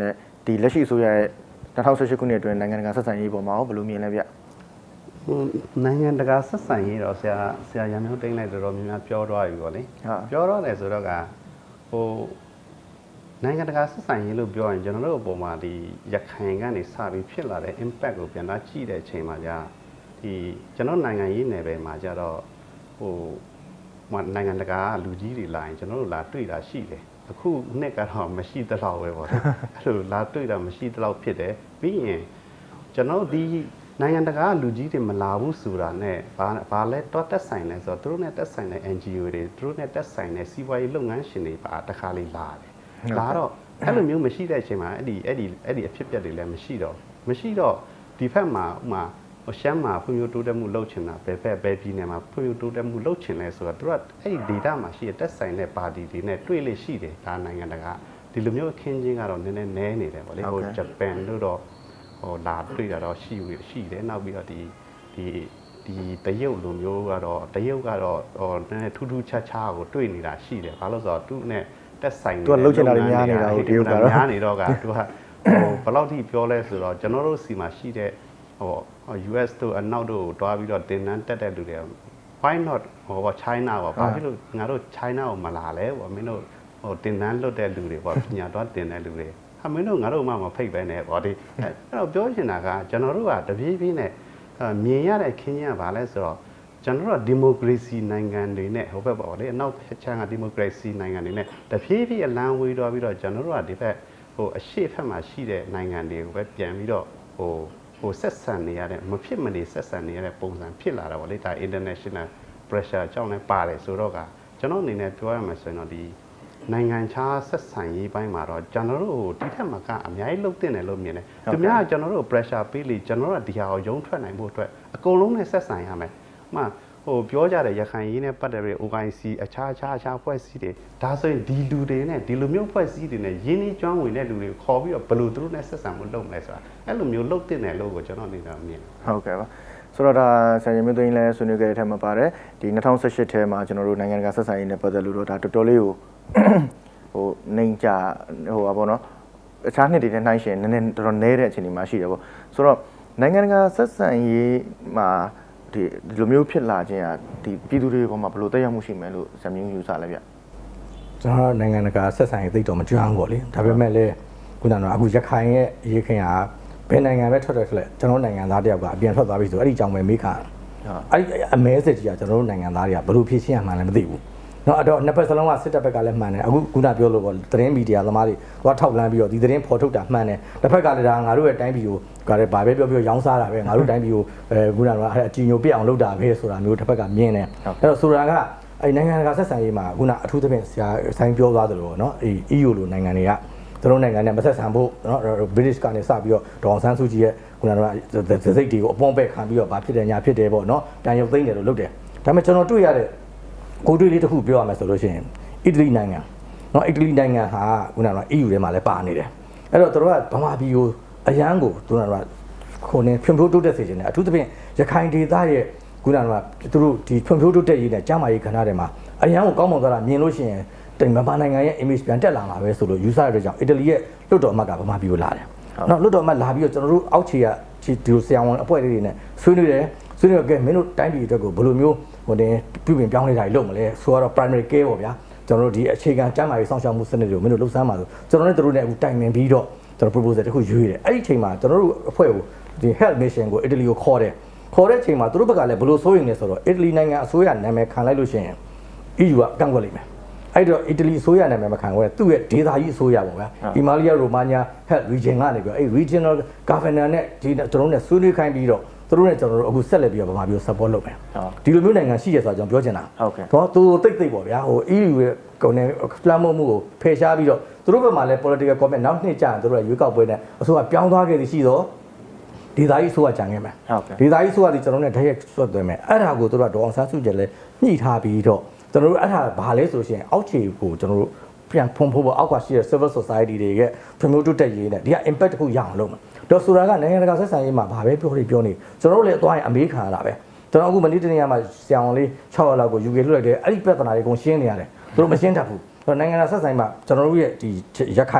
ဒီလက်ရှိအစိုးရရဲ့၂၀၁၈ခုနှစ်အတွင်းနိုင်ငံတကာဆက်ဆံရေးပေါ်မှာဘယ်လိုမြင်လဲဗျနိုင်ငံတကာဆက်ဆံရေးတော့ဆရာဆရာရံမျိုးတိတ်လိုက်တော်တော်များများပြောသွားပြီပေါ့လေပြောတော့တယ်ဆိုတော့ကဟိုနိုင်ငံတကာဆက်ဆံရေးလို့ပြောရင်ကျွန်တော်တို့အပေါ်မှာဒီရခိုင်ကနေစပြီးဖြစ်လာတဲ့ impact ကိုပြန်လာကြည့်တဲ့အချိန်မှာじゃဒီကျွန်တော်နိုင်ငံရေးနယ်ပယ်မှာကြတော့ဟိုနိုင်ငံတကာလူကြီးတွေလာရင်ကျွန်တော်တို့လာတွေ့တာရှိတယ်အခုနှစ်ကတော့မရှိသလောက်ပဲပေါ့အဲ့လိုလာတွေ့တာမရှိသလောက်ဖြစ်တယ်ပြီးရင်ကျွန်တော်ဒီနိုင်ငံတကာလူကြီးတွေမလာဘူးဆိုတာနဲ့ဘာဘာလဲတော့တက်ဆိုင်လဲဆိုတော့သူတို့နဲ့တက်ဆိုင်တဲ့ N G O တွေသူတို့နဲ့တက်ဆိုင်တဲ့စီးပွားရေးလုပ်ငန်းရှင်တွေပါတခါလေးလာတယ်လာတော့အဲ့လိုမျိုးမရှိတဲ့အချိန်မှာအဲ့ဒီအဲ့ဒီအဲ့ဒီအဖြစ်အပျက်တွေလည်းမရှိတော့မရှိတော့ဒီဖက်မှာဥမာရှမ်းမှာဖွံ့ဖြိုးတိုးတက်မှုလုပ်ချင်တာဘယ်ဖက်ဘယ်ပြည်နယ်မှာဖွံ့ဖြိုးတိုးတက်မှုလုပ်ချင်လဲဆိုတော့သူကအဲ့ဒီ data မှာရှိတဲ့တက်ဆိုင်တဲ့ပါတီတွေနဲ့တွေ့လို့ရှိတယ်ဒါနိုင်ငံတကာဒီလိုမျိုးအခင်းချင်းကတော့နည်းနည်းနည်းနေတယ်ဗောလေဟိုဂျပန်တို့တော့ဟိုလာတွေ့တာတော့ရှိရှိတယ်နောက်ပြီးတော့ဒီဒီဒီတရုတ်လိုမျိုးကတော့တရုတ်ကတော့ဟိုနည်းနည်းထူးထူးခြားခြားကိုတွေ့နေတာရှိတယ်ဘာလို့ဆိုတော့သူနဲ့တက်ဆိုင်သူကလှုပ်ချင်တာတွေများနေတာဟိုတရုတ်ကတော့များနေတော့ကသူကဟိုဘယ်လောက်ထိပြောလဲဆိုတော့ကျွန်တော်တို့စီမှာရှိတဲ့ဟို U S တို့အနောက်တို့တွားပြီးတော့တင်နန်းတက်တဲ့လူတွေ why not ဟို China ပေါ့ဘာဖြစ်လို့ငါတို့ China ကိုမလာလဲပေါ့မင်းတို့ဟိုတင်နန်းလွတ်တဲ့လူတွေပေါ့ပညာတွားတင်တဲ့လူတွေဟာမင်းတို့ငါတို့မှမဖိတ်ပဲနဲ့ပေါ့ဒီအဲ့တော့ပြောချင်တာကကျွန်တော်တို့ကတပြေးပြေးနဲ့မြင်ရတဲ့ခင်းရပါလဲဆိုတော့ကျွန်တော်တို့ဒီမိုကရေစီနိုင်ငံတွေနဲ့ဟိုဘက်ပေါ့လေအနောက်ချမ်းကဒီမိုကရေစီနိုင်ငံတွေနဲ့တပြေးပြေးအလံဝေးတော့ပြီးတော့ကျွန်တော်တို့ကဒီဘက်ဟိုအရှိတ်ဖက်မှာရှိတဲ့နိုင်ငံတွေကိုပဲပြန်ပြီးတော့ဟိုဟိုဆက်ဆံနေရတဲ့မဖြစ်မနေဆက်ဆံနေရတဲ့ပုံစံဖြစ်လာတာပေါ့လေဒါ international pressure အကြောင်းလည်းပါတယ်ဆိုတော့ကကျွန်တော်အနေနဲ့ပြောရမှာဆိုရင်တော့ဒီနိုင်ငံခြားဆက်ဆံရေးပိုင်းမှာတော့ကျွန်တော်တို့ဒီထက်မှကအများကြီးလုပ်တင်တယ်လို့မြင်တယ်သူများကကျွန်တော်တို့ pressure ပေးလေကျွန်တော်တို့ကဒီဟာကိုရုံးထွက်နိုင်ဖို့အတွက်အကုန်လုံးနဲ့ဆက်ဆံရမယ်မှဟိုပြောကြတယ်ရခိုင်ရေးနဲ့ပတ်သက်ပြီး O I C အခြားအခြားအခြားဖွဲ့စည်းတွေဒါဆိုရင်ဒီလူတွေနဲ့ဒီလိုမျိုးဖွဲ့စည်းတွေနဲ့ရင်းနှီးကျွမ်းဝင်တဲ့လူတွေကိုခေါ်ပြီးတော့ဘယ်လိုသူတို့နဲ့ဆက်ဆံမှုလုပ်မလဲဆိုတာအဲ့လိုမျိုးလုပ်တင်တယ်လို့ကိုကျွန်တော်အနေနဲ့မြင်တယ်ဟုတ်ကဲ့ပါဆိုတော့ဒါဆရာရမျိုးသိန်းလဲဆွေးနွေးခဲ့တဲ့ထက်မှာပါတယ်ဒီ၂၀၁၈ထဲမှာကျွန်တော်တို့နိုင်ငံတကာဆက်ဆံရေးနဲ့ပတ်သက်လို့တော့ဒါတော်တော်လေးကိုဟိုနေကြဟိုပါဘောနော်အခြားနှစ်တွေနဲ့နှိုင်းရှင်နည်းနည်းတော်တော်နည်းတဲ့အခြေအနေမှာရှိတယ်ပေါ့ဆိုတော့နိုင်ငံတကာဆက်ဆံရေးမှာဒီဒီလိုမျိုးဖြစ်လာခြင်းကဒီပြည်သူတွေပေါ်မှာဘယ်လိုတက်ရောက်မှုရှိမယ်လို့ဇာမျိုးယူဆလဲဗျကျွန်တော်နိုင်ငံတကာဆက်ဆံရေးသိတော့မကြွမ်းပေါ့လေဒါပေမဲ့လည်းခုနကအခုရခိုင်ရဲ့အရေးခင်ကဘယ်နိုင်ငံပဲထွက်ထွက်ခလက်ကျွန်တော်နိုင်ငံသားတယောက်ကအပြင်ထွက်သွားပြီဆိုအဲ့ဒီအကြောင်းပဲမေးခါအဲ့ဒီအမဲစစ်ကြီးကကျွန်တော်တို့နိုင်ငံသားတွေကဘယ်လိုဖြေရှင်းရမှန်းလည်းမသိဘူးနော်အဲ့တော့နှစ်ဖက်စလုံးကစစ်တပ်ဘက်ကလည်းမှန်တယ်အခုခုနပြောလို့ပေါ့သတင်းမီဒီယာသမားတွေသွားထောက်လန်းပြီးတော့ဒီသတင်းဖော်ထုတ်တာမှန်တယ်တစ်ဖက်ကလည်းဒါငါတို့ရဲ့တိုင်းပြည်ကိုကလည်းဗာပဲပြောပြောရောင်းစားတာပဲငါတို့တိုင်းပြည်ကိုအဲခုနကအဲ့အကြည်ညိုပြအောင်လုပ်တာပဲဆိုတာမျိုးတစ်ဖက်ကမြင်တယ်အဲ့တော့ဆိုတာကအဲ့နိုင်ငံတကာဆက်ဆံရေးမှာခုနအထူးသဖြင့်ဆရာဆိုင်ပြောသွားသလိုပေါ့နော်အေး E U လိုနိုင်ငံတွေကသူတို့နိုင်ငံနဲ့မဆက်ဆံဖို့နော် British ကနေစပြီးတော့ဒေါအောင်ဆန်းစုကြည်ရဲ့ခုနကစိတ်တွေကိုအပွန်ပဲ့ခံပြီးတော့ဗာဖြစ်တယ်ညာဖြစ်တယ်ပေါ့နော်တန်ရုပ်သိမ်းတယ်လို့လုပ်တယ်ဒါပေမဲ့ကျွန်တော်တွေ့ရတဲ့ကိုတွေ့လေးတစ်ခုပြောရမယ်ဆိုလို့ရှိရင်အီတလီနိုင်ငံเนาะအီတလီနိုင်ငံဟာခုနက E U ထဲမှာလည်းပါနေတယ်အဲ့တော့တို့ကဗမာပြည်ကိုအရန်ကိုတို့ကခုနေဖြွန်ဖြိုးတိုးတက်စေချင်တယ်အထူးသဖြင့်ရခိုင်ဒေသရဲ့ခုနကသူတို့ဒီဖြွန်ဖြိုးတိုးတက်ရေးနဲ့ကျန်းမာရေးခန္ဓာတွေမှာအရန်ကိုကောင်းမွန်သွားတာမြင်လို့ရှိရင်တင်ဗမာနိုင်ငံရဲ့ image ပြန်တက်လာမှာပဲဆိုလို့ယူဆရတဲ့ကြောင့်အီတလီရဲ့လွတ်တော်အမတ်ကဗမာပြည်ကိုလာတယ်เนาะလွတ်တော်အမတ်လာပြီးတော့ကျွန်တော်တို့အောက်ခြေကဒီလိုဆရာဝန်အဖွဲ့လေးတွေနဲ့ဆွေးနွေးတယ်ဆွေးနွေးတော့ကဲမင်းတို့တိုင်းပြည်အတွက်ကိုဘယ်လိုမျိုးဟိုတင်ပြုပြင်ပြောင်းလဲတာလုပ်မလဲဆိုတော့ primary care ပေါ့ဗျာကျွန်တော်တို့ဒီအခြေခံကျန်းမာရေးစောင့်ရှောက်မှုစနစ်တွေကိုမင်းတို့လှုပ်ရှားမှာဆိုကျွန်တော်တို့တို့နဲ့အခုတိုင်ပင်ပြီးတော့ကျွန်တော် proposal တစ်ခုရွေးတယ်အဲ့ဒီအချိန်မှာကျွန်တော်တို့အဖွဲ့ကိုဒီ health mission ကိုအီတလီကိုခေါ်တယ်ခေါ်တဲ့အချိန်မှာသူတို့ဘက်ကလည်းဘယ်လိုစိုးရိမ်နေဆိုတော့အီတလီနိုင်ငံအစိုးရနာမည်ခံလိုက်လို့ရှိရင် E U ကကန့်ကွက်လိမ့်မယ်အဲ့တော့အီတလီအစိုးရနာမည်မခံခွဲသူ့ရဲ့ဒေသကြီးအစိုးရပေါ့ဗျာအီမာလီယာရိုမာနီယာ health region ကနေပြီးအဲ့ regional governor နဲ့ဒီကျွန်တော်တို့နဲ့ဆွေးနွေးခိုင်းပြီးတော့သူတို့နဲ့ကျွန်တော်တို့အခုဆက်လက်ပြီးတော့ဗမာပြည်ကို support လုပ်မယ်ဒီလိုမျိုးနိုင်ငံရှိရဆိုတော့ကျွန်တော်ပြောချင်တာဟုတ်ကဲ့တော့သူတိတ်တိတ်ပေါ့ဗျာဟို E U ရဲ့ကုန်နဲ့ဖလမ်းမှုကိုဖယ်ရှားပြီးတော့သူတို့ဘက်မှာလည်း political comment နောက်နှစ်ကြာရင်သူတို့ကရွေးကောက်ပွဲနဲ့အစိုးရပြောင်းသွားခဲ့သည်ရှိတော့ဒေသကြီးအစိုးရကြံခဲ့မယ်ဟုတ်ကဲ့ဒေသကြီးအစိုးရဒီကျွန်တော်တို့နဲ့ဓာတ်ရိုက်ဆွတ်သွင်းမယ်အဲ့ဒါကိုသူတို့ကဒေါအောင်ဆန်းစုကြည်လည်းညှိထားပြီးတော့ကျွန်တော်တို့အဲ့ဒါဘာလဲဆိုရှင်အောက်ခြေကိုကျွန်တော်တို့ပြန်ဖုံဖို့အောက်ကရှိတဲ့ civil society တွေရဲ့ promote တက်ရေးနဲ့ဒီက impact တစ်ခုရအောင်လုပ်မှာတော့ဆိုတာကနိုင်ငံတကာဆက်ဆံရေးမှာဘာပဲပြောလို့ပြောနေကျွန်တော်တို့လည်းအသွားရင်အမေးခံရတာပဲကျွန်တော်အခုမနေ့တနေ့ကမှဆရာဝန်လေး၆ရက်လောက်ကို U K လွှတ်လိုက်တယ်အဲ့ဒီပြဿနာတွေအကုန်ရှင်းနေရတယ်သူတို့မရှင်းတတ်ဘူးဆိုတော့နိုင်ငံတကာဆက်ဆံရေးမှာကျွန်တော်တို့ရဲ့ဒီရခိုင်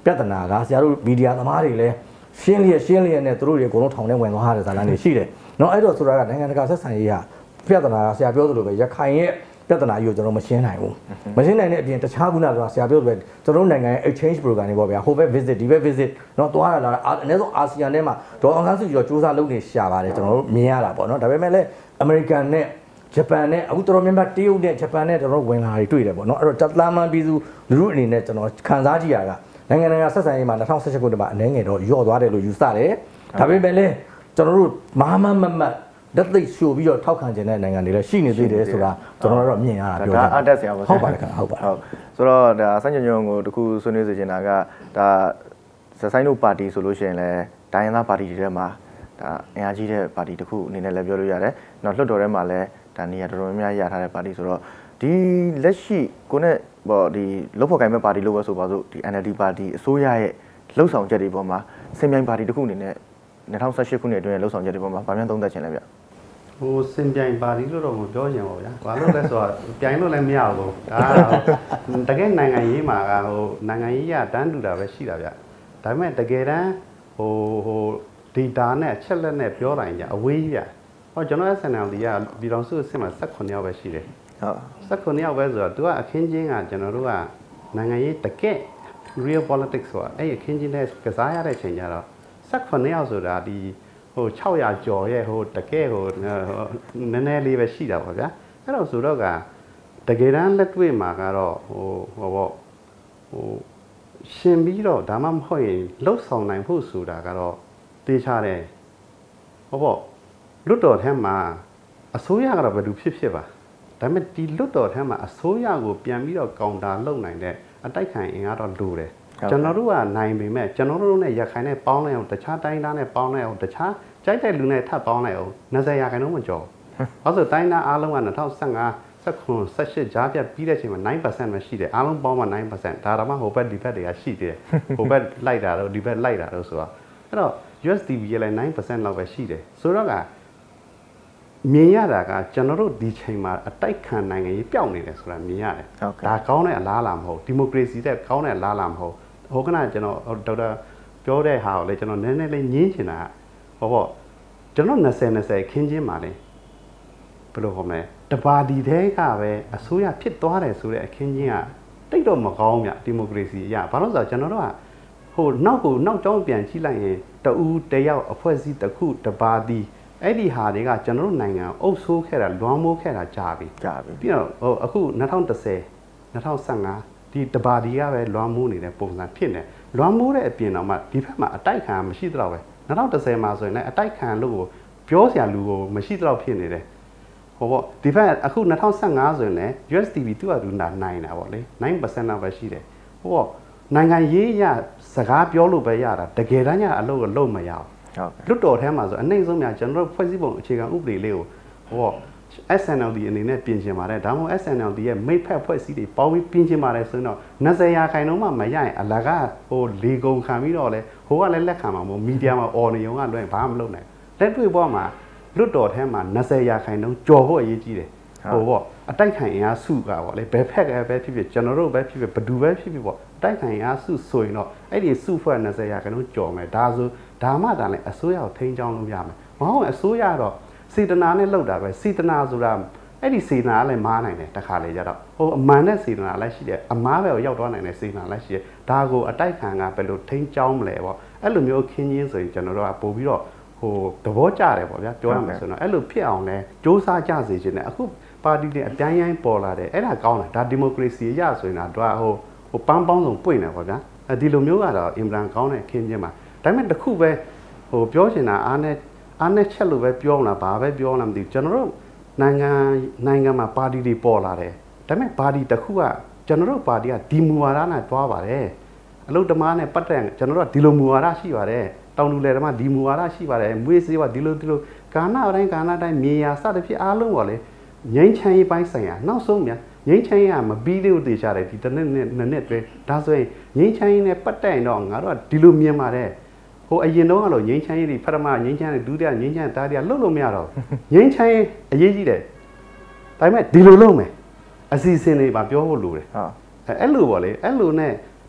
ပြဿနာကဆရာတို့မီဒီယာသမားတွေလည်းရှင်းလျက်ရှင်းလျက်နဲ့သူတို့တွေအကုန်လုံးထောင်ထဲဝင်သွားတဲ့ဇာတ်လမ်းတွေရှိတယ်နော်အဲ့တော့ဆိုတာကနိုင်ငံတကာဆက်ဆံရေးကပြဿနာကဆရာပြောသလိုပဲရခိုင်ရဲ့ပြဿနာကြီးကိုကျွန်တော်မရှင်းနိုင်ဘူးမရှင်းနိုင်တဲ့အပြင်တခြားခုနကဆရာပြောသလိုပဲကျွန်တော်နိုင်ငံရဲ့ exchange program တွေပေါ့ဗျာဟိုဘက် visit ဒီဘက် visit နော်တွားရလာအနည်းဆုံးအာဆီယံထဲမှာဒေါ်အောင်ဆန်းစုကြည်ရောစူးစမ်းလုပ်နေရှာပါတယ်ကျွန်တော်တို့မြင်ရတာပေါ့နော်ဒါပေမဲ့လည်းအမေရိကန်နဲ့ဂျပန်နဲ့အခုတော်တော်များများတရုတ်နဲ့ဂျပန်နဲ့တော်တော်ဝင်လာတွေတွေ့တယ်ပေါ့နော်အဲ့တော့တလန်မန်ပြည်သူလူထုအနေနဲ့ကျွန်တော်ခံစားကြည့်ရတာနိုင်ငံတကာဆက်ဆံရေးမှာ၂၀၁၈ခုနှစ်မှာအနေငယ်တော့ယော့သွားတယ်လို့ယူဆတယ်ဒါပေမဲ့လည်းကျွန်တော်တို့မဟာမမမတ်လက်သိရှို့ပြီးတော့ထောက်ခံခြင်းတဲ့နိုင်ငံတွေလည်းရှိနေသေးတယ်ဆိုတာကျွန်တော်တို့မြင်ရတာပြောတာဒါအတက်ဆရာပါဟုတ်ပါတယ်ခင်ဗျဟုတ်ပါဟုတ်ဆိုတော့ဒါစညညုံကိုတခုဆွေးနွေးစေချင်တာကဒါဇဆိုင်တို့ပါတီဆိုလို့ရှိရင်လည်းဒိုင်းရင်းသားပါတီတွေထဲမှာဒါအင်အားကြီးတဲ့ပါတီတစ်ခုအနေနဲ့လည်းပြောလို့ရတယ်။နောက်လွှတ်တော်ထဲမှာလည်းဒါနေရာတော်တော်များများရထားတဲ့ပါတီဆိုတော့ဒီလက်ရှိကိုနဲ့ပေါ့ဒီလုတ်ဖို့ကိုင်မဲ့ပါတီလို့ပဲဆိုပါစို့ဒီ N L D ပါတီအစိုးရရဲ့လှုပ်ဆောင်ချက်တွေပေါ်မှာစင်ပြိုင်ပါတီတစ်ခုအနေနဲ့၂၀၁၈ခုနှစ်အတွင်းလှုပ်ဆောင်ချက်တွေပေါ်မှာဗာမြန်သုံးသပ်ခြင်းလဲဗျ။ဟိုစင်ပြိုင်ပါတီလို့တော့မပြောချင်ပါဘူးဗျာ။ဘာလို့လဲဆိုတော့ပြိုင်လို့လည်းမရဘူး။ဒါတကယ်နိုင်ငံရေးမှာကဟိုနိုင်ငံရေးရတန်းတူတာပဲရှိတာဗျ။ဒါပေမဲ့တကယ်တမ်းဟိုဟိုdata နဲ့ချက်လက်နဲ့ပြောတိုင်းကြအဝေးကြီး။ဟောကျွန်တော် S N L D ကပြည်တော်စုအဆင့်မှာ၁၈ယောက်ပဲရှိတယ်။ဟုတ်၁၈ယောက်ပဲဆိုတော့ तू ကအခင်းချင်းကကျွန်တော်တို့ကနိုင်ငံရေးတကယ် real politics ဆိုတာအဲ့အခင်းချင်းနဲ့ကစားရတဲ့ချိန်ကျတော့၁၈ယောက်ဆိုတာဒီဟို၆ရာကျော်ရဲ့ဟိုတကယ်ဟိုနည်းနည်းလေးပဲရှိတာပေါ့ဗျာ။အဲ့တော့ဆိုတော့ကတကယ်တမ်းလက်တွေ့မှာကတော့ဟိုဟိုပေါ့ဟိုရှင်ပြီးတော့ဒါမှမဟုတ်ရင်လှုပ်ဆောင်နိုင်ဖို့ဆိုတာကတော့တေးချတယ်ဟောပေါ့လွတ်တော်ထဲမှာအစိုးရကတော့ဘယ်သူဖြစ်ဖြစ်ပါဒါပေမဲ့ဒီလွတ်တော်ထဲမှာအစိုးရကိုပြန်ပြီးတော့ကောင်တာလုပ်နိုင်တဲ့အတိုက်ခံအင်အားတော့လိုတယ်ကျွန်တော်တို့ကနိုင်ပေမဲ့ကျွန်တော်တို့နဲ့ရခိုင်နဲ့ပေါင်းလိုက်အောင်တခြားတိုင်းသားနဲ့ပေါင်းလိုက်အောင်တခြားကြိုက်တဲ့လူနဲ့ထပ်ပေါင်းလိုက်အောင်၂၀ရာခိုင်နှုန်းမကျော်ဘာလို့တိုင်းသားအားလုံးက၂၀၁၅ ၁၉ ၁၈ကြားပြတ်ပြီးတဲ့အချိန်မှာnine percent ပဲရှိတယ်အားလုံးပေါင်းမှnine percent ဒါတော့မှဟိုဘက်ဒီဘက်တွေကရှိသေးတယ်ဟိုဘက်လိုက်တာတော့ဒီဘက်လိုက်တာတော့ဆိုတော့အဲ့တော့ U S D P ကလည်းnine percent လောက်ပဲရှိတယ်ဆိုတော့ကမြင်ရတာကကျွန်တော်တို့ဒီချိန်မှာအတိုက်ခံနိုင်ငံရေးပျောက်နေတယ်ဆိုတာမြင်ရတယ်ဒါကောင်းတဲ့အလားအလာမဟုတ်ဒီမိုကရေစီတဲ့ကောင်းတဲ့အလားအလာမဟုတ်ဟိုကနကျွန်တော်ဒေါက်တာပြောတဲ့ဟာကိုလေကျွန်တော်နည်းနည်းလေးညင်းချင်တာဟောပေါ့ကျွန်တော်20 20ခင်းချင်းမှာလေဘယ်လိုခေါ်မလဲတပါတီတဲကပဲအစိုးရဖြစ်သွားတယ်ဆိုတဲ့အခင်းချင်းကတိတ်တော့မကောင်းမြဒီမိုကရေစီအရာဘာလို့ဆိုတော့ကျွန်တော်တို့ကဟိုနောက်ကိုနောက်ကျောင်းပြန်ကြည့်လိုက်ရင်တူတယောက်အဖွဲ့အစည်းတစ်ခုတပါတီအဲ့ဒီဟာတွေကကျွန်တော်တို့နိုင်ငံအုပ်ဆိုးခဲ့တာလွမ်းမိုးခဲ့တာကြာပြီကြာပြီပြီးတော့ဟိုအခု၂၀၁၀ ၂၀၁၅ဒီတပါတီကပဲလွမ်းမိုးနေတဲ့ပုံစံဖြစ်နေလွမ်းမိုးတဲ့အပြင်တော့မှဒီဘက်မှာအတိုက်ခံမရှိတော့ပဲ၂၀၁၀မှာဆိုရင်လည်းအတိုက်ခံလို့ကိုပြောစရာလူကိုမရှိတော့ဖြစ်နေတယ်ဟိုပေါ့ဒီဘက်အခု၂၀၁၅ဆိုရင်လည်း U S D P သူ့အတူနာနိုင်တာပေါ့လေnine percent လောက်ပဲရှိတယ်ဟိုပေါ့နိုင်ငံရေးရစကားပြောလို့ပဲရတာတကယ်တမ်းကျအလုပ်ကိုလုပ်မရအောင်လွတ်တော်ထဲမှာဆိုအနှိမ့်ဆုံးများကျွန်တော်တို့ဖွဲ့စည်းပုံအခြေခံဥပဒေလေးကိုဟို S N L D အနေနဲ့ပြင်ဆင်ပါတယ်ဒါမှမဟုတ် S N L D ရဲ့မိတ်ဖက်ဖွဲ့စည်းတွေပေါင်းပြီးပြင်ဆင်ပါတယ်ဆိုတော့၂၀ရာခိုင်နှုန်းမှမရရင်အလကားဟိုလေကုန်ခံပြီးတော့လေဟိုကလည်းလက်ခံမှာမဟုတ်မီဒီယာမှာអော်နေုံကလွှဲဘာမှမလုပ်နိုင်လက်တွေ့ပေါ်မှာလွတ်တော်ထဲမှာ၂၀ရာခိုင်နှုန်းကြော်ဖို့အရေးကြီးတယ်ဟိုပေါ့အတိုက်ခံအင်အားစုကပေါ့လေဘယ်ဖက်ကပဲဖြစ်ဖြစ်ကျွန်တော်တို့ပဲဖြစ်ဖြစ်ဘယ်သူပဲဖြစ်ဖြစ်ပေါ့တိုက်ခိုင်အားစုဆိုရင်တော့အဲ့ဒီစုဖွဲ့၂၀ရာခိုင်နှုန်းကြော်မယ်ဒါဆိုဒါမှသာလဲအစိုးရကိုထိန်းချောင်းလို့ရမယ်မဟုတ်အစိုးရတော့စေတနာနဲ့လှုပ်တာပဲစေတနာဆိုတာအဲ့ဒီစေတနာလည်းမားနိုင်တယ်တခါလေကြတော့ဟိုအမှန်နဲ့စေတနာလည်းရှိတယ်အမားပဲကိုရောက်သွားနိုင်တဲ့စေတနာလည်းရှိတယ်ဒါကိုအတိုက်ခံကဘယ်လိုထိန်းချောင်းမလဲပေါ့အဲ့လိုမျိုးခင်းချင်းဆိုရင်ကျွန်တော်တို့ကပို့ပြီးတော့ဟိုသဘောကျတယ်ပေါ့ဗျာပြောရမယ်ဆိုတော့အဲ့လိုဖြစ်အောင်လဲစ조사ကြစေခြင်းနဲ့အခုပါတီတွေအတိုင်းတိုင်းပေါ်လာတယ်အဲ့ဒါကောင်းတယ်ဒါဒီမိုကရေစီရဆိုရင်တော့ဟိုဟိုပန်းပေါင်းစုံပွင့်တယ်ပေါ့ဗျာအဲဒီလိုမျိုးကတော့အင်ဗရန်ကောင်းတဲ့ခင်းချင်းမှာဒါပေမဲ့တစ်ခုပဲဟိုပြောချင်တာအားနဲ့အားနဲ့ချက်လို့ပဲပြောမလားဘာပဲပြောလားမသိဘူးကျွန်တော်တို့နိုင်ငံနိုင်ငံမှာပါတီတွေပေါ်လာတယ်ဒါပေမဲ့ပါတီတစ်ခုကကျွန်တော်တို့ပါတီကဒီမူဝါဒနဲ့တွားပါတယ်အလုတ်တမားနဲ့ပတ်သက်ကျွန်တော်တို့ကဒီလိုမူဝါဒရှိပါတယ်တောင်လူလယ်တမားဒီမူဝါဒရှိပါတယ်မွေးစေးကဒီလိုဒီလိုကာနာတိုင်းကာနာတိုင်းမြေယာစသဖြင့်အားလုံးပါလေငိမ့်ချမ်းရေးပိုင်းဆိုင်ရာနောက်ဆုံးများငိမ့်ချမ်းရေးကမပြီးသေးဘူးတေချာတယ်ဒီတစ်နှစ်နဲ့နှစ်နှစ်တွဲဒါဆိုရင်ငိမ့်ချမ်းရေးနဲ့ပတ်သက်ရင်တော့ငါတို့ကဒီလိုမြင်ပါတယ်ဟိုအရင်တော့ကတော့ငိမ့်ချမ်းရေးတွေဖရမငိမ့်ချမ်းရေးဒုတိယငိမ့်ချမ်းတာတရားလှုပ်လို့မရတော့ငိမ့်ချမ်းရေးအရေးကြီးတယ်ဒါပေမဲ့ဒီလိုလုပ်မယ်အစီအစဉ်တွေပါပြောဖို့လိုတယ်ဟုတ်အဲ့လိုပေါ့လေအဲ့လိုနဲ့တ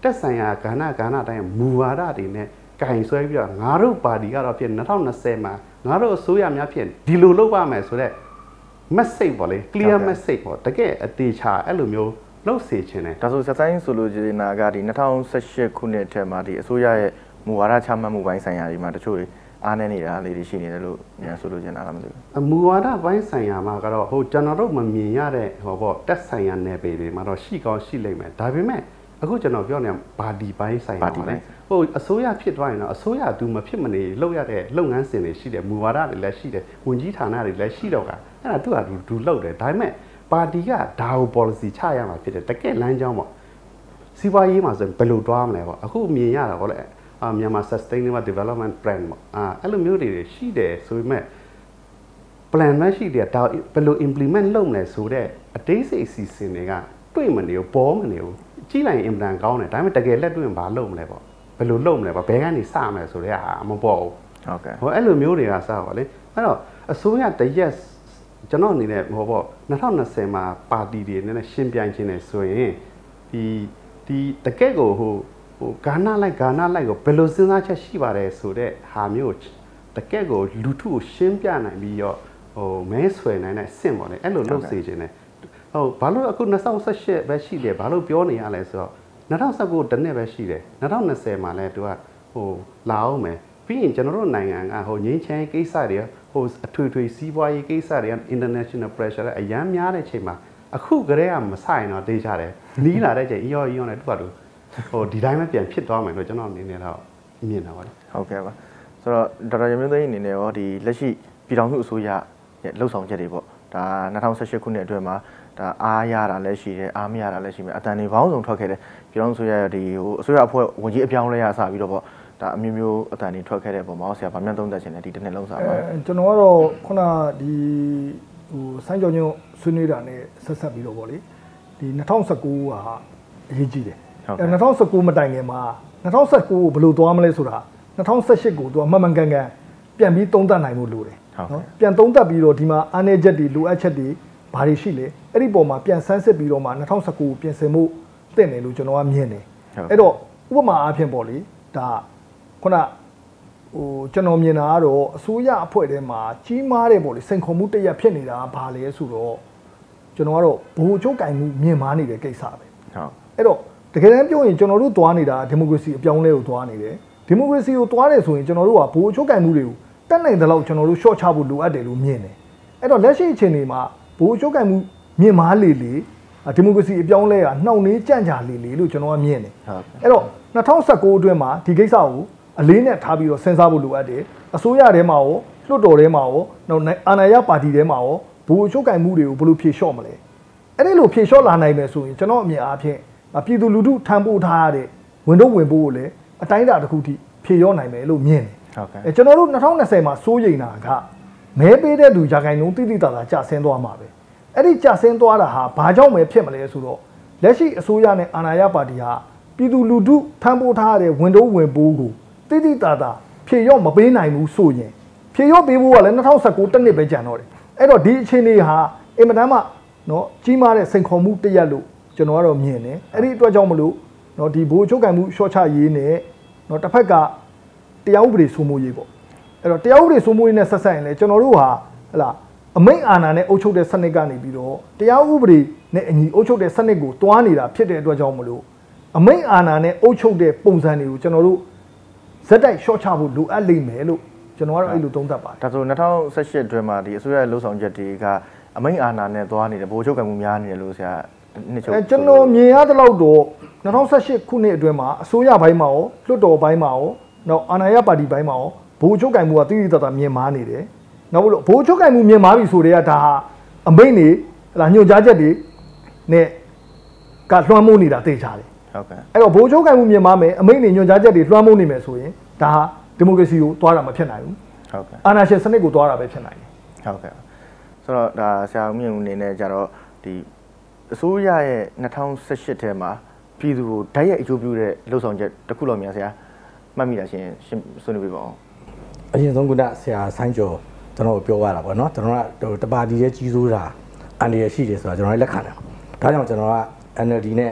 တက်ဆိုင်ရာကဏ္ဍကဏ္ဍတိုင်းမူဝါဒတွေနဲ့ကင်ဆွဲပြီးတော့ငါတို့ပါတီကတော့ဖြစ်၂၀၂၀မှာငါတို့အစိုးရများဖြစ်ဒီလိုလုပ်ပါမယ်ဆိုတော့ message ပေါ့လေ clear message ပေါ့တကယ်အသေးချာအဲ့လိုမျိုးလှုပ်စေခြင်းတယ်ဒါဆိုဆက်ဆိုင်ဆိုလိုချင်တာကဒီ၂၀၁၈ခုနှစ်ထဲမှာဒီအစိုးရရဲ့မူဝါဒချမှတ်မှုပိုင်းဆိုင်ရာတွေမှာတချို့အားနည်းနေတာလေးတွေရှိနေတယ်လို့ညာဆိုလိုချင်တာလားမသိဘူးအမူဝါဒပိုင်းဆိုင်ရာမှာကတော့ဟိုကျွန်တော်တို့မမြင်ရတဲ့ဟောပေါ့တက်ဆိုင်ရာနယ်ပယ်တွေမှာတော့ရှိကောင်းရှိလိမ့်မယ်ဒါပေမဲ့အခုကျွန်တော်ပြောနေဘာဒီပိုင်းဆိုင်ရာပါလေဟိုအစိုးရဖြစ်သွားရင်တော့အစိုးရသူမဖြစ်မနေလုပ်ရတဲ့လုပ်ငန်းစဉ်တွေရှိတယ်မူဝါဒတွေလည်းရှိတယ်ဝန်ကြီးဌာနတွေလည်းရှိတော့ကအဲ့ဒါသူကသူသူလုပ်တယ်ဒါပေမဲ့ပါတီကဒါကို policy ချရမှာဖြစ်တယ်တကယ်လမ်းကြောင်းပေါ့စီးပွားရေးမှာဆိုဘယ်လိုတွားမလဲပေါ့အခုမြင်ရတာပေါ့လေအာမြန်မာ sustainable development plan ပေါ့အာအဲ့လိုမျိုးတွေရှိတယ်ဆိုပေမဲ့ plan မရှိတယ်ဒါဘယ်လို implement လုပ်မလဲဆိုတော့အသေးစိတ်အစီအစဉ်တွေကတွေ့မနေဘူးပေါ်မနေဘူးကြီးလိုက်အင်ပလန်ကောင်းတယ်ဒါပေမဲ့တကယ်လက်တွေ့ဘာလုပ်မလဲပေါ့ဘယ်လိုလုပ်မလဲပေါ့ဘယ်ကနေစမလဲဆိုတော့ဟာမပေါ်ဘူးဟုတ်ကဲ့ဟိုအဲ့လိုမျိုးတွေကစပါလေအဲ့တော့အစိုးရတရက်ကျွန်တော်အနေနဲ့ဟိုပေါ့၂၀၂၀မှာပါတီတွေနည်းနည်းရှင်းပြိုင်ခြင်းနဲ့ဆိုရင်ဒီဒီတကယ့်ကိုဟိုဟိုဂါနာလိုက်ဂါနာလိုက်ကိုဘယ်လိုစဉ်းစားချက်ရှိပါတယ်ဆိုတော့ဟာမျိုးတကယ့်ကိုလူထုကိုရှင်းပြနိုင်ပြီးတော့ဟိုမဲဆွယ်နိုင်တဲ့အဆင့်ပေါ့လေအဲ့လိုလုပ်စေခြင်းနဲ့ဟုတ်ဘာလို့အခု၂၀၁၈ပဲရှိတယ်ဘာလို့ပြောနေရလဲဆိုတော့၂၀၁၉တနည်းပဲရှိတယ်၂၀၂၀မှာလဲသူကဟိုလာအောင်မယ်ပြီးရင်ကျွန်တော်တို့နိုင်ငံကဟိုငင်းချမ်းကိစ္စတွေဟိုအထွေထွေစီးပွားရေးကိစ္စတွေ international pressure အရန်များတဲ့ချိန်မှာအခုကလေးကမဆိုင်တော့တေးကြတယ်နီးလာတဲ့ချိန်အရောအရောနဲ့သူကသူဟိုဒီတိုင်းပဲပြန်ဖြစ်သွားမယ်လို့ကျွန်တော်အနေနဲ့တော့မြင်တာပါလေဟုတ်ကဲ့ပါဆိုတော့ဒေါက်တာရမျိုးသိန်းအနေနဲ့ရောဒီလက်ရှိပြည်ထောင်စုအစိုးရရဲ့လှုပ်ဆောင်ချက်တွေပေါ့ဒါ၂၀၁၈ခုနှစ်အတွင်းမှာဒါအားရတာလည်းရှိတယ်အားမရတာလည်းရှိမယ်အတန်တွေဘောင်းဆောင်ထွက်ခဲ့တယ်ပြည်ထောင်စုအစိုးရဒီဟိုအစိုးရအဖွဲ့ဝန်ကြီးအပြောင်းလဲရစပြီးတော့ပေါ့ဒါအမျိုးမျိုးအတန်တွေထွက်ခဲ့တဲ့ပုံမှာဆရာဗာမြန်သုံးသက်ခြင်းနဲ့ဒီတစ်နှစ်လုံးစားပါကျွန်တော်ကတော့ခုနဒီဟိုဆိုင်းကြောင်ညွန့်ဆွေးနွေးတာနဲ့ဆက်ဆက်ပြီးတော့ပေါ့လေဒီ၂၀၁၉ကအရေးကြီးတယ်အဲ၂၀၁၉မတိုင်ခင်မှာ၂၀၁၉ကိုဘယ်လိုသွားမလဲဆိုတာ၂၀၁၈ကိုသူကမှန်မှန်ကန်ကန်ပြန်ပြီးသုံးသပ်နိုင်ဖို့လိုတယ်နော်ပြန်သုံးသပ်ပြီးတော့ဒီမှာအားနည်းချက်တွေလိုအပ်ချက်တွေဘာတွေရှိလဲအဲ့ဒီပုံမှာပြန်ဆန်းစစ်ပြီးတော့မှ၂၀၁၉ကိုပြင်ဆင်မှုတင့်တယ်လို့ကျွန်တော်ကမြင်တယ်အဲ့တော့ဥပမာအားဖြင့်ပေါ့လေဒါခုနဟိုကျွန်တော်မြင်တာကတော့အစိုးရအဖွဲ့ထဲမှာကြီးမားတဲ့ပေါ့လေစိန်ခေါ်မှုတရက်ဖြစ်နေတာဘာလဲဆိုတော့ကျွန်တော်ကတော့ဘိုးချုပ်ကင်မှုမြင်မာနေတဲ့ကိစ္စပဲဟုတ်အဲ့တော့တကယ်တမ်းပြောရင်ကျွန်တော်တို့သွားနေတာဒီမိုကရေစီအပြောင်းလဲကိုသွားနေတယ်ဒီမိုကရေစီကိုသွားတယ်ဆိုရင်ကျွန်တော်တို့ကဘိုးချုပ်ကင်မှုတွေကိုတက်နိုင်တဲ့လောက်ကျွန်တော်တို့ short ချဖို့လိုအပ်တယ်လို့မြင်တယ်အဲ့တော့လက်ရှိအခြေအနေမှာဘိုးချုပ်ကင်မှုမြင်မာလေလေဒီမိုကရေစီအပြောင်းလဲကနှောင့်နှေးကြန့်ကြာလေလေလို့ကျွန်တော်ကမြင်တယ်အဲ့တော့၂၀၁၉အတွင်းမှာဒီကိစ္စကိုအလေးနဲ့ထားပြီးတော့စဉ်းစားဖို့လိုအပ်တယ်အစိုးရထဲမှာရောလွှတ်တော်ထဲမှာရောနောက်အာဏာရပါတီထဲမှာရောဘိုးချုပ်ကင်မှုတွေကိုဘယ်လိုဖြေလျှော့မလဲအဲ့ဒီလိုဖြေလျှော့လာနိုင်မယ်ဆိုရင်ကျွန်တော်အမြင်အားဖြင့်ပြည်သူလူထုထံပို့ထားရတဲ့ဝင်တော့ဝင်ဖို့ကိုလည်းအတိုင်းအတာတစ်ခုထိဖြေလျှော့နိုင်မယ်လို့မြင်တယ်ဟုတ်ကဲ့အဲကျွန်တော်တို့၂၀၂၀မှာစိုးရိမ်တာကမဲပေးတဲ့လူရာခိုင်နှုန်းတိတိတသာကျဆင်းသွားမှာပဲအဲ့ဒီကျဆင်းသွားတာဟာဘာကြောင့်ပဲဖြစ်မလဲဆိုတော့လက်ရှိအစိုးရနဲ့အာဏာရပါတီဟာပြည်သူလူထုထံပို့ထားရတဲ့ဝင်တော့ဝင်ပိုးကိုတိတိတသာဖြေလျော့မပေးနိုင်ဘူးဆိုရင်ဖြေလျော့ပေးဖို့ကလည်း၂၀၁၉တနှစ်ပဲကြံတော့တယ်အဲ့တော့ဒီအခြေအနေဟာအင်မတန်မှနော်ကြီးမားတဲ့စိန်ခေါ်မှုတစ်ရပ်လို့ကျွန်တော်ကတော့မြင်တယ်အဲ့ဒီအတွက်ကြောင့်မလို့နော်ဒီဘိုးချုပ်ကံမှုရှော့ချရေးနဲ့နော်တစ်ဖက်ကတရားဥပဒေစိုးမိုးရေးပေါ့အဲ့တော့တရားဥပဒေစိုးမိုးရေးနဲ့ဆက်ဆက်ရင်လည်းကျွန်တော်တို့ဟာဟလာအမိန့်အာဏာနဲ့အုပ်ချုပ်တဲ့စနစ်ကနေပြီးတော့တရားဥပဒေနဲ့အညီအုပ်ချုပ်တဲ့စနစ်ကိုတွားနေတာဖြစ်တဲ့အတွက်ကြောင့်မလို့အမိန့်အာဏာနဲ့အုပ်ချုပ်တဲ့ပုံစံတွေကိုကျွန်တော်တို့ဇက်တိုက်ရှော့ချဖို့လိုအပ်လိမ့်မယ်လို့ကျွန်တော်ကတော့အဲ့လိုသုံးသပ်ပါတယ်ဒါဆို၂၀၁၈အတွင်းမှာဒီအစိုးရရဲ့လှုပ်ဆောင်ချက်တွေကအမိန့်အာဏာနဲ့သွားနေတယ်ဗိုလ်ချုပ်ကံမှုများနေတယ်လို့ဆရာနှစ်ချုပ်အဲကျွန်တော်မြင်ရတဲ့လောက်တော့၂၀၁၈ခုနှစ်အတွင်းမှာအစိုးရဘိုင်းမှာရောလွှတ်တော်ဘိုင်းမှာရောနောက်အာဏာရပါတီဘိုင်းမှာရောဗိုလ်ချုပ်ကံမှုကတိတိတတ်တာမြင်မာနေတယ်နောက်လို့ဗိုလ်ချုပ်ကံမှုမြင်မာပြီဆိုတဲ့ကဒါဟာအမိန့်တွေဟလာညွှန်ကြားချက်တွေနဲ့ကလွှမ်းမိုးနေတာသိချတယ်ဟုတ်ကဲ့အဲ့တော့ဗိုလ်ချုပ်ကံမှုမြင်မာမယ်အမိန့်တွေညွှန်ကြားချက်တွေလွှမ်းမိုးနေမယ်ဆိုရင်ဒါဟာဒီမိုကရေစီကိုတွားတာမဖြစ်နိုင်ဘူးဟုတ်ကဲ့အာဏာရှင်စနစ်ကိုတွားတာပဲဖြစ်နိုင်တယ်ဟုတ်ကဲ့ဆိုတော့ဒါဆရာဦးမြင့်ဦးအနေနဲ့ကြတော့ဒီအစိုးရရဲ့၂၀၁၈ထဲမှာပြည်သူကိုဓာတ်ရိုက်အကျိုးပြုတဲ့လှုပ်ဆောင်ချက်တစ်ခုလောက်များဆရာမှတ်မိတာရှင်ဆွေးနွေးပြပါအောင်အရင်ဆုံးကဆရာဆိုင်းကျော်ကျွန်တော်ပြောရတာပေါ့နော်ကျွန်တော်ကတပါတီရဲ့ကြီးစိုးတာအန်ဒီရရှိတယ်ဆိုတာကျွန်တော်လည်းလက်ခံတယ်ဒါကြောင့်ကျွန်တော်က N L D နဲ့ရ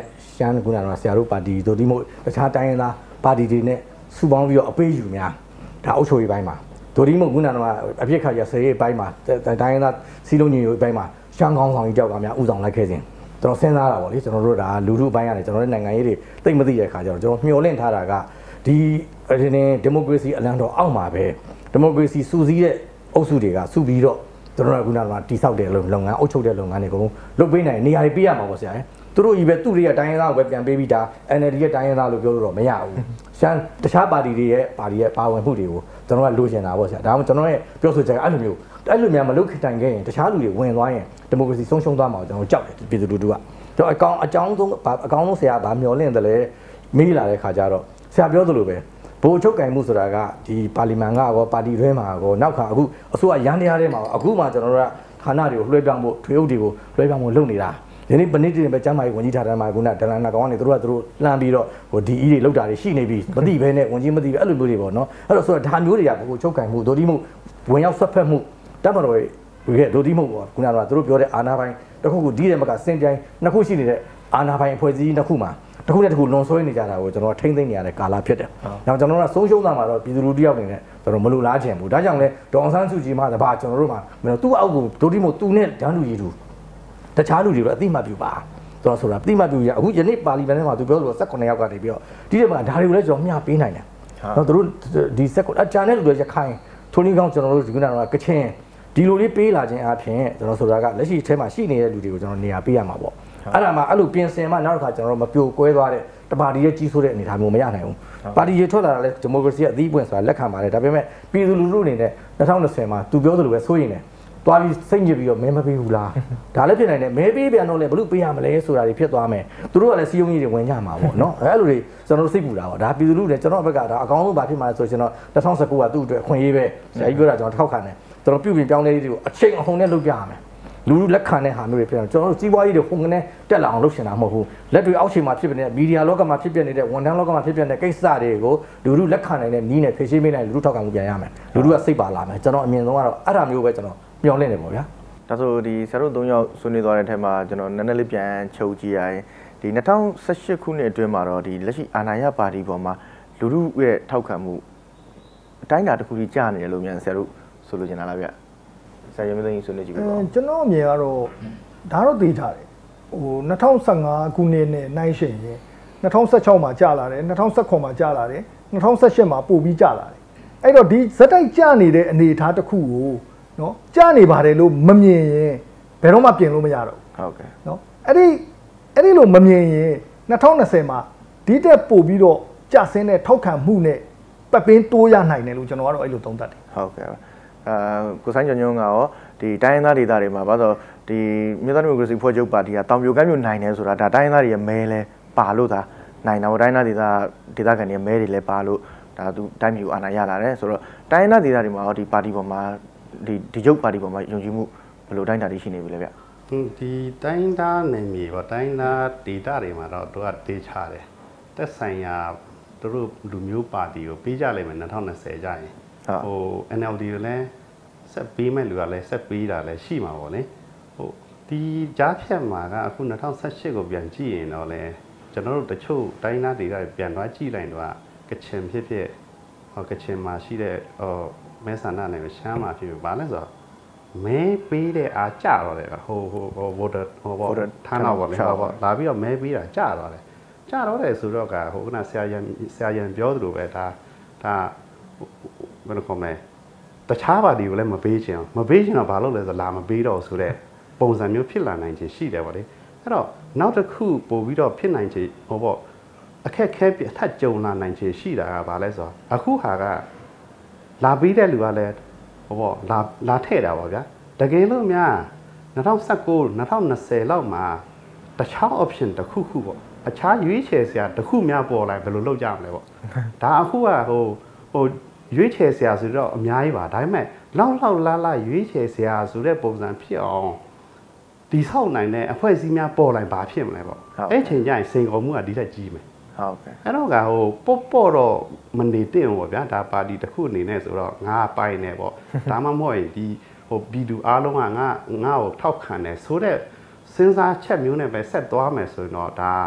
ရှမ်းကုနာတော့ဆရာတို့ပါတီတို့ဒီမို့တခြားတိုင်းရင်းသားပါတီတွေနဲ့စုပေါင်းပြီးတော့အပေးယူများဒါအုပ်ချုပ်ရေးပိုင်းမှာတို့ဒီမို့ကုနာတော့အပြစ်ခါရဆေးရေးပိုင်းမှာတိုင်းရင်းသားစီလုံးညီညွတ်ရေးပိုင်းမှာရှမ်းကောင်းဆောင်ကြီးကြောက်ကများဥဆောင်လိုက်ခဲ့စဉ်ကျွန်တော်စဉ်းစားတာပေါ့လေကျွန်တော်တို့ဒါလူထုပိုင်းရတယ်ကျွန်တော်တို့နိုင်ငံရေးတွေသိမ့်မသိတဲ့ခါကျတော့ကျွန်တော်မျှော်လင့်ထားတာကဒီဒီမိုကရေစီအလံတော်အောက်မှာပဲဒီမိုကရေစီစူးစီးတဲ့အုပ်စုတွေကစုပြီးတော့ကျွန်တော်တို့ကခုနကတိဆောက်တဲ့လုပ်ငန်းအုပ်ချုပ်တဲ့လုပ်ငန်းတွေအကုန်လုံးလုပ်ပေးနိုင်နေရာတွေပေးရမှာပေါ့ဆရာသူတို့ကြီးပဲသူတွေရဲ့တိုင်းရင်းသားကိုပဲပြန်ပေးပြီးဒါ N L D ရဲ့တိုင်းရင်းသားလို့ပြောလို့တော့မရဘူးရှမ်းတခြားပါတီတွေရဲ့ပါတီရဲ့ပါဝင်မှုတွေကိုကျွန်တော်ကလိုချင်တာပေါ့ဆရာဒါမှမဟုတ်ကျွန်တော်ရဲ့ပြောဆိုချက်ကအဲ့လိုမျိုးအဲ့လိုများမလုပ်တိုင်ခဲ့ရင်တခြားလူတွေဝင်သွားရင်ဒီမိုကရေစီဆုံးရှုံးသွားမှာကျွန်တော်ကြောက်တယ်ပြည်သူလူထုကကျွန်တော်အကောင်အကြောင်းဆုံးအကောင်ဆုံးဆရာဗာမျောလင့်တယ်လေမေးလာတဲ့ခါကျတော့ဆရာပြောသလိုပဲဘိုလ်ချုပ်ကင်မှုဆိုတာကဒီပါလီမန်ကကောပါတီတွဲမှာကောနောက်ခါအခုအစိုးရရန်တရားထဲမှာအခုမှကျွန်တော်တို့ကဌာနတွေကိုလွှဲပြောင်းဖို့ထွေအုပ်တွေကိုလွှဲပြောင်းဖို့လုပ်နေတာဒီနေ့ပဏိတိတွေပဲကျမ်းမာရေးဝန်ကြီးဌာနမှာကဒလန်နာကောင်ကနေတို့ကတို့လှမ်းပြီးတော့ဟိုဒီအီးတွေလောက်တာတွေရှိနေပြီမသိဘဲနဲ့ဝန်ကြီးမသိပဲအဲ့လိုမျိုးတွေပေါ့နော်အဲ့တော့ဆိုတော့ဒါမျိုးတွေကဘိုလ်ချုပ်ကင်မှုဒိုဒီမှုဝင်ရောက်ဆွတ်ဖက်မှုတပ်မတော်ရဲ့ဒိုဒီမှုပေါ့ခုနကတို့ပြောတဲ့အာဏာပိုင်တစ်ခုခုဒီတဲ့မကစင်ပြိုင်နှစ်ခုရှိနေတဲ့အာဏာပိုင်အဖွဲ့အစည်းနှစ်ခုမှာတစ်ခုနဲ့တစ်ခုလွန်ဆွဲနေကြတာကိုကျွန်တော်ထိမ့်သိမ့်နေရတဲ့ကာလဖြစ်တယ်။နောက်ကျွန်တော်ကဆုံးရှုံးတာမှာတော့ပြည်သူလူထုတယောက်နေနဲ့ကျွန်တော်မလိုလားချင်ဘူး။ဒါကြောင့်လဲဒေါအောင်ဆန်းစုကြည်မှတပါကျွန်တော်တို့မှသူ့အောက်ကိုဒိုတိမို့သူနဲ့ဒန်းလူကြီးတူတခြားလူတွေတော့အသိမှတ်ပြုပါ။ကျွန်တော်ဆိုတာအသိမှတ်ပြုရအခုယနေ့ပါလီမန်ထဲမှာသူပြောလို့၁၉ယောက်ကနေပြီးတော့ဒီထဲမှာဒါတွေကိုလည်းကျွန်တော်မျှပေးနိုင်တယ်။နောက်သူတို့ဒီ၁၉အကြံတဲ့လူတွေရခိုင်ထိုနည်းကောင်းကျွန်တော်တို့ဒီကနေ့တော့ကချင်ဒီလိုလေးပေးလာခြင်းအပြင်ကျွန်တော်ဆိုတာကလက်ရှိအထဲမှာရှိနေတဲ့လူတွေကိုကျွန်တော်နေရာပေးရမှာပေါ့။အဲ့ဒါမှအဲ့လိုပြင်ဆင်မှနောက်တစ်ခါကျွန်တော်တို့မပြိုကွဲသွားတဲ့တပါတီရဲ့ကြီးဆိုးတဲ့အနေအထားမျိုးမရနိုင်ဘူးပါတီရေထွက်လာတာလဲဒီမိုကရေစီရဲ့အသီးပွင့်ဆိုတာလက်ခံပါတယ်ဒါပေမဲ့ပြည်သူလူထုအနေနဲ့၂၀၂၀မှာသူပြောသလိုပဲစိုးရင်တယ်တွားပြီးစိတ်ညစ်ပြီးတော့မဲမပေးဘူးလားဒါလည်းဖြစ်နိုင်တယ်မဲပေးပြန်တော့လဲဘလို့ပေးရမလဲဆိုတာတွေဖြစ်သွားမယ်သူတို့ကလည်းစီယုံကြီးတွေဝင်ကြမှာပေါ့နော်အဲ့လိုတွေကျွန်တော်တို့စိတ်ပူတာပေါ့ဒါပြည်သူလူထုလည်းကျွန်တော်ဘက်ကဒါအကောင်းဆုံးဘာဖြစ်မှာလဲဆိုကျွန်တော်၂၀၁၉ကသူ့အတွက်အခွင့်အရေးပဲဆရာကြီးပြောတာကျွန်တော်ထောက်ခံတယ်ကျွန်တော်ပြုပြင်ပြောင်းလဲရေးတွေကိုအချိန်အဟုန်နဲ့လုပ်ပြရမယ်လူလူလက်ခံတဲ့ဟာမျိုးတွေဖြစ်အောင်ကျွန်တော်တို့စီးပွားရေးတွေဟိုကနေတက်လာအောင်လုပ်ရှင်တာမဟုတ်ဘူးလက်တွေအောက်ခြေမှာဖြစ်နေတဲ့မီဒီယာလောကမှာဖြစ်ပြနေတဲ့ဝန်ထမ်းလောကမှာဖြစ်ပြနေတဲ့ကိစ္စတွေကိုလူလူလက်ခံနိုင်တဲ့နီးနဲ့ဖြည့်ရှင်းပေးနိုင်လူလူထောက်ခံမှုပြန်ရမယ်လူလူကစိတ်ပါလာမယ်ကျွန်တော်အမြင်ဆုံးကတော့အဲ့ဒါမျိုးပဲကျွန်တော်မျှော်လင့်နေပေါ့ဗျာဒါဆိုဒီဆရာတို့၃ယောက်ဆွေးနွေးသွားတဲ့အထက်မှာကျွန်တော်နည်းနည်းလေးပြန်ချုပ်ကြည့်ရရင်ဒီ၂၀၁၈ခုနှစ်အတွင်းမှာတော့ဒီလက်ရှိအာဏာရပါတီပေါ်မှာလူလူရဲ့ထောက်ခံမှုအတိုင်းအတာတစ်ခုကြီးကျနေတယ်လို့မြန်ဆရာတို့ဆိုလိုချင်တာလားဗျဆရာရမသိရင်ဆွေးနွေးကြည့်ပါဦးကျွန်တော်အမြင်ကတော့ဒါတော့သိထားတယ်ဟို၂၀၁၅ခုနှစ်နဲ့နှိုင်းယှဉ်ရင်၂၀၁၆မှာကျလာတယ်၂၀၁၉မှာကျလာတယ်၂၀၁၈မှာပိုပြီးကျလာတယ်အဲ့တော့ဒီဇက်တိုက်ကျနေတဲ့အနေအထားတစ်ခုကိုနော်ကျနေပါတယ်လို့မမြင်ရင်ဘယ်တော့မှပြင်လို့မရတော့ဘူးဟုတ်ကဲ့နော်အဲ့ဒီအဲ့ဒီလိုမမြင်ရင်၂၀၂၀မှာဒီတက်ပို့ပြီးတော့ကျဆင်းတဲ့ထောက်ခံမှုနဲ့ပတ်ပင်းတိုးရနိုင်တယ်လို့ကျွန်တော်ကတော့အဲ့လိုသုံးသပ်တယ်ဟုတ်ကဲ့အာကိုဆိုင်ကျော်ညွန့်ကရောဒီတိုင်းရင်းသားဒေသတွေမှာဘာလို့ဒီမြို့သားဒီမိုကရေစီဖွဲ့ချုပ်ပါတီကတောင်ပြိုကမ်းပြိုနိုင်တယ်ဆိုတာဒါတိုင်းရင်းသားတွေရဲ့မဲလဲပါလို့သာနိုင်တာပေါ့တိုင်းရင်းသားဒေသဒေသခံတွေရဲ့မဲတွေလဲပါလို့ဒါသူတိုင်းမျိုးအာဏာရလာတယ်ဆိုတော့တိုင်းရင်းသားဒေသတွေမှာရောဒီပါတီပေါ်မှာဒီဒီချုပ်ပါတီပေါ်မှာယုံကြည်မှုဘယ်လိုတိုင်းတာတွေရှိနေပြီလဲဗျဒီတိုင်းသားနယ်မြေပေါ့တိုင်းသားဒေသတွေမှာတော့သူကတေးချတယ်တက်ဆိုင်ရာသူတို့လူမျိုးပါတီကိုပေးကြလိမ့်မယ်၂၀၂၀ကျရင်ဟို N L D ကိုလည်းဆက်ပေးမဲ့လူကလည်းဆက်ပေးတာလည်းရှိမှာပေါ့လေဟိုဒီကြားဖြတ်မှာကအခု၂၀၁၈ကိုပြန်ကြည့်ရင်တော့လေကျွန်တော်တို့တချို့တိုင်းသားဒေသတွေပြန်သွားကြည့်လိုက်တော့ကချင်ဖြစ်ဖြစ်ဟောကချင်မှာရှိတဲ့ဟိုမဲဆန္ဒနယ်ရှမ်းမှာဖြစ်ဖြစ်ဘာလဲဆိုတော့မဲပေးတဲ့အားကြတော့တယ်ဟိုဟိုဟို voter ဟိုပေါ့ထားတော့ပေါ့လေဟောပေါ့လာပြီးတော့မဲပေးတာကြတော့တယ်ကြတော့တယ်ဆိုတော့ကဟိုကနဆရာရန်ဆရာရန်ပြောသလိုပဲဒါဒါဘယ်လိုခေါ်မလဲတခြားပါတီကိုလည်းမပေးချင်အောင်မပေးချင်တော့ဘာလို့လဲဆိုလာမပေးတော့ဆိုတော့ပုံစံမျိုးဖြစ်လာနိုင်ချင်ရှိတယ်ပေါ့လေအဲ့တော့နောက်တစ်ခုပို့ပြီးတော့ဖြစ်နိုင်ချင်ဟိုပေါ့အခက်ခဲပြအထက်ကြုံလာနိုင်ချင်ရှိတာကဘာလဲဆိုတော့အခုဟာကလာပေးတဲ့လူကလည်းဟိုပေါ့လာလာထည့်တာပေါ့ဗျာတကယ်လို့များ၂၀၁၉ ၂၀၂၀လောက်မှာတခြား option တစ်ခုခုပေါ့အခြားရွေးချယ်စရာတစ်ခုများပေါ်လာဘယ်လိုလုပ်ကြမလဲပေါ့ဒါအခုကဟိုဟိုရွေးချယ်စရာဆိုတော့အများကြီးပါဒါပေမဲ့လောက်လောက်လာလာရွေးချယ်စရာဆိုတဲ့ပုံစံဖြစ်အောင်ဒီဆောက်နိုင်တဲ့အဖွဲ့အစည်းများပေါ်လာဘာဖြစ်မလဲပေါ့အဲ့ချိန်ကျရင်စိန်ခေါ်မှုကဒီထက်ကြီးမယ်ဟုတ်ကဲ့အဲ့တော့ကဟိုပေါ့ပေါ့တော့မနေတင်ပေါ့ဗျာဒါပါတီတစ်ခုအနေနဲ့ဆိုတော့ငါပိုင်နေပေါ့ဒါမှမဟုတ်ရင်ဒီဟိုဘီဒူအားလုံးကငါငါ့ကိုထောက်ခံတယ်ဆိုတော့စဉ်းစားချက်မျိုးနဲ့ပဲဆက်သွားမယ်ဆိုရင်တော့ဒါဟ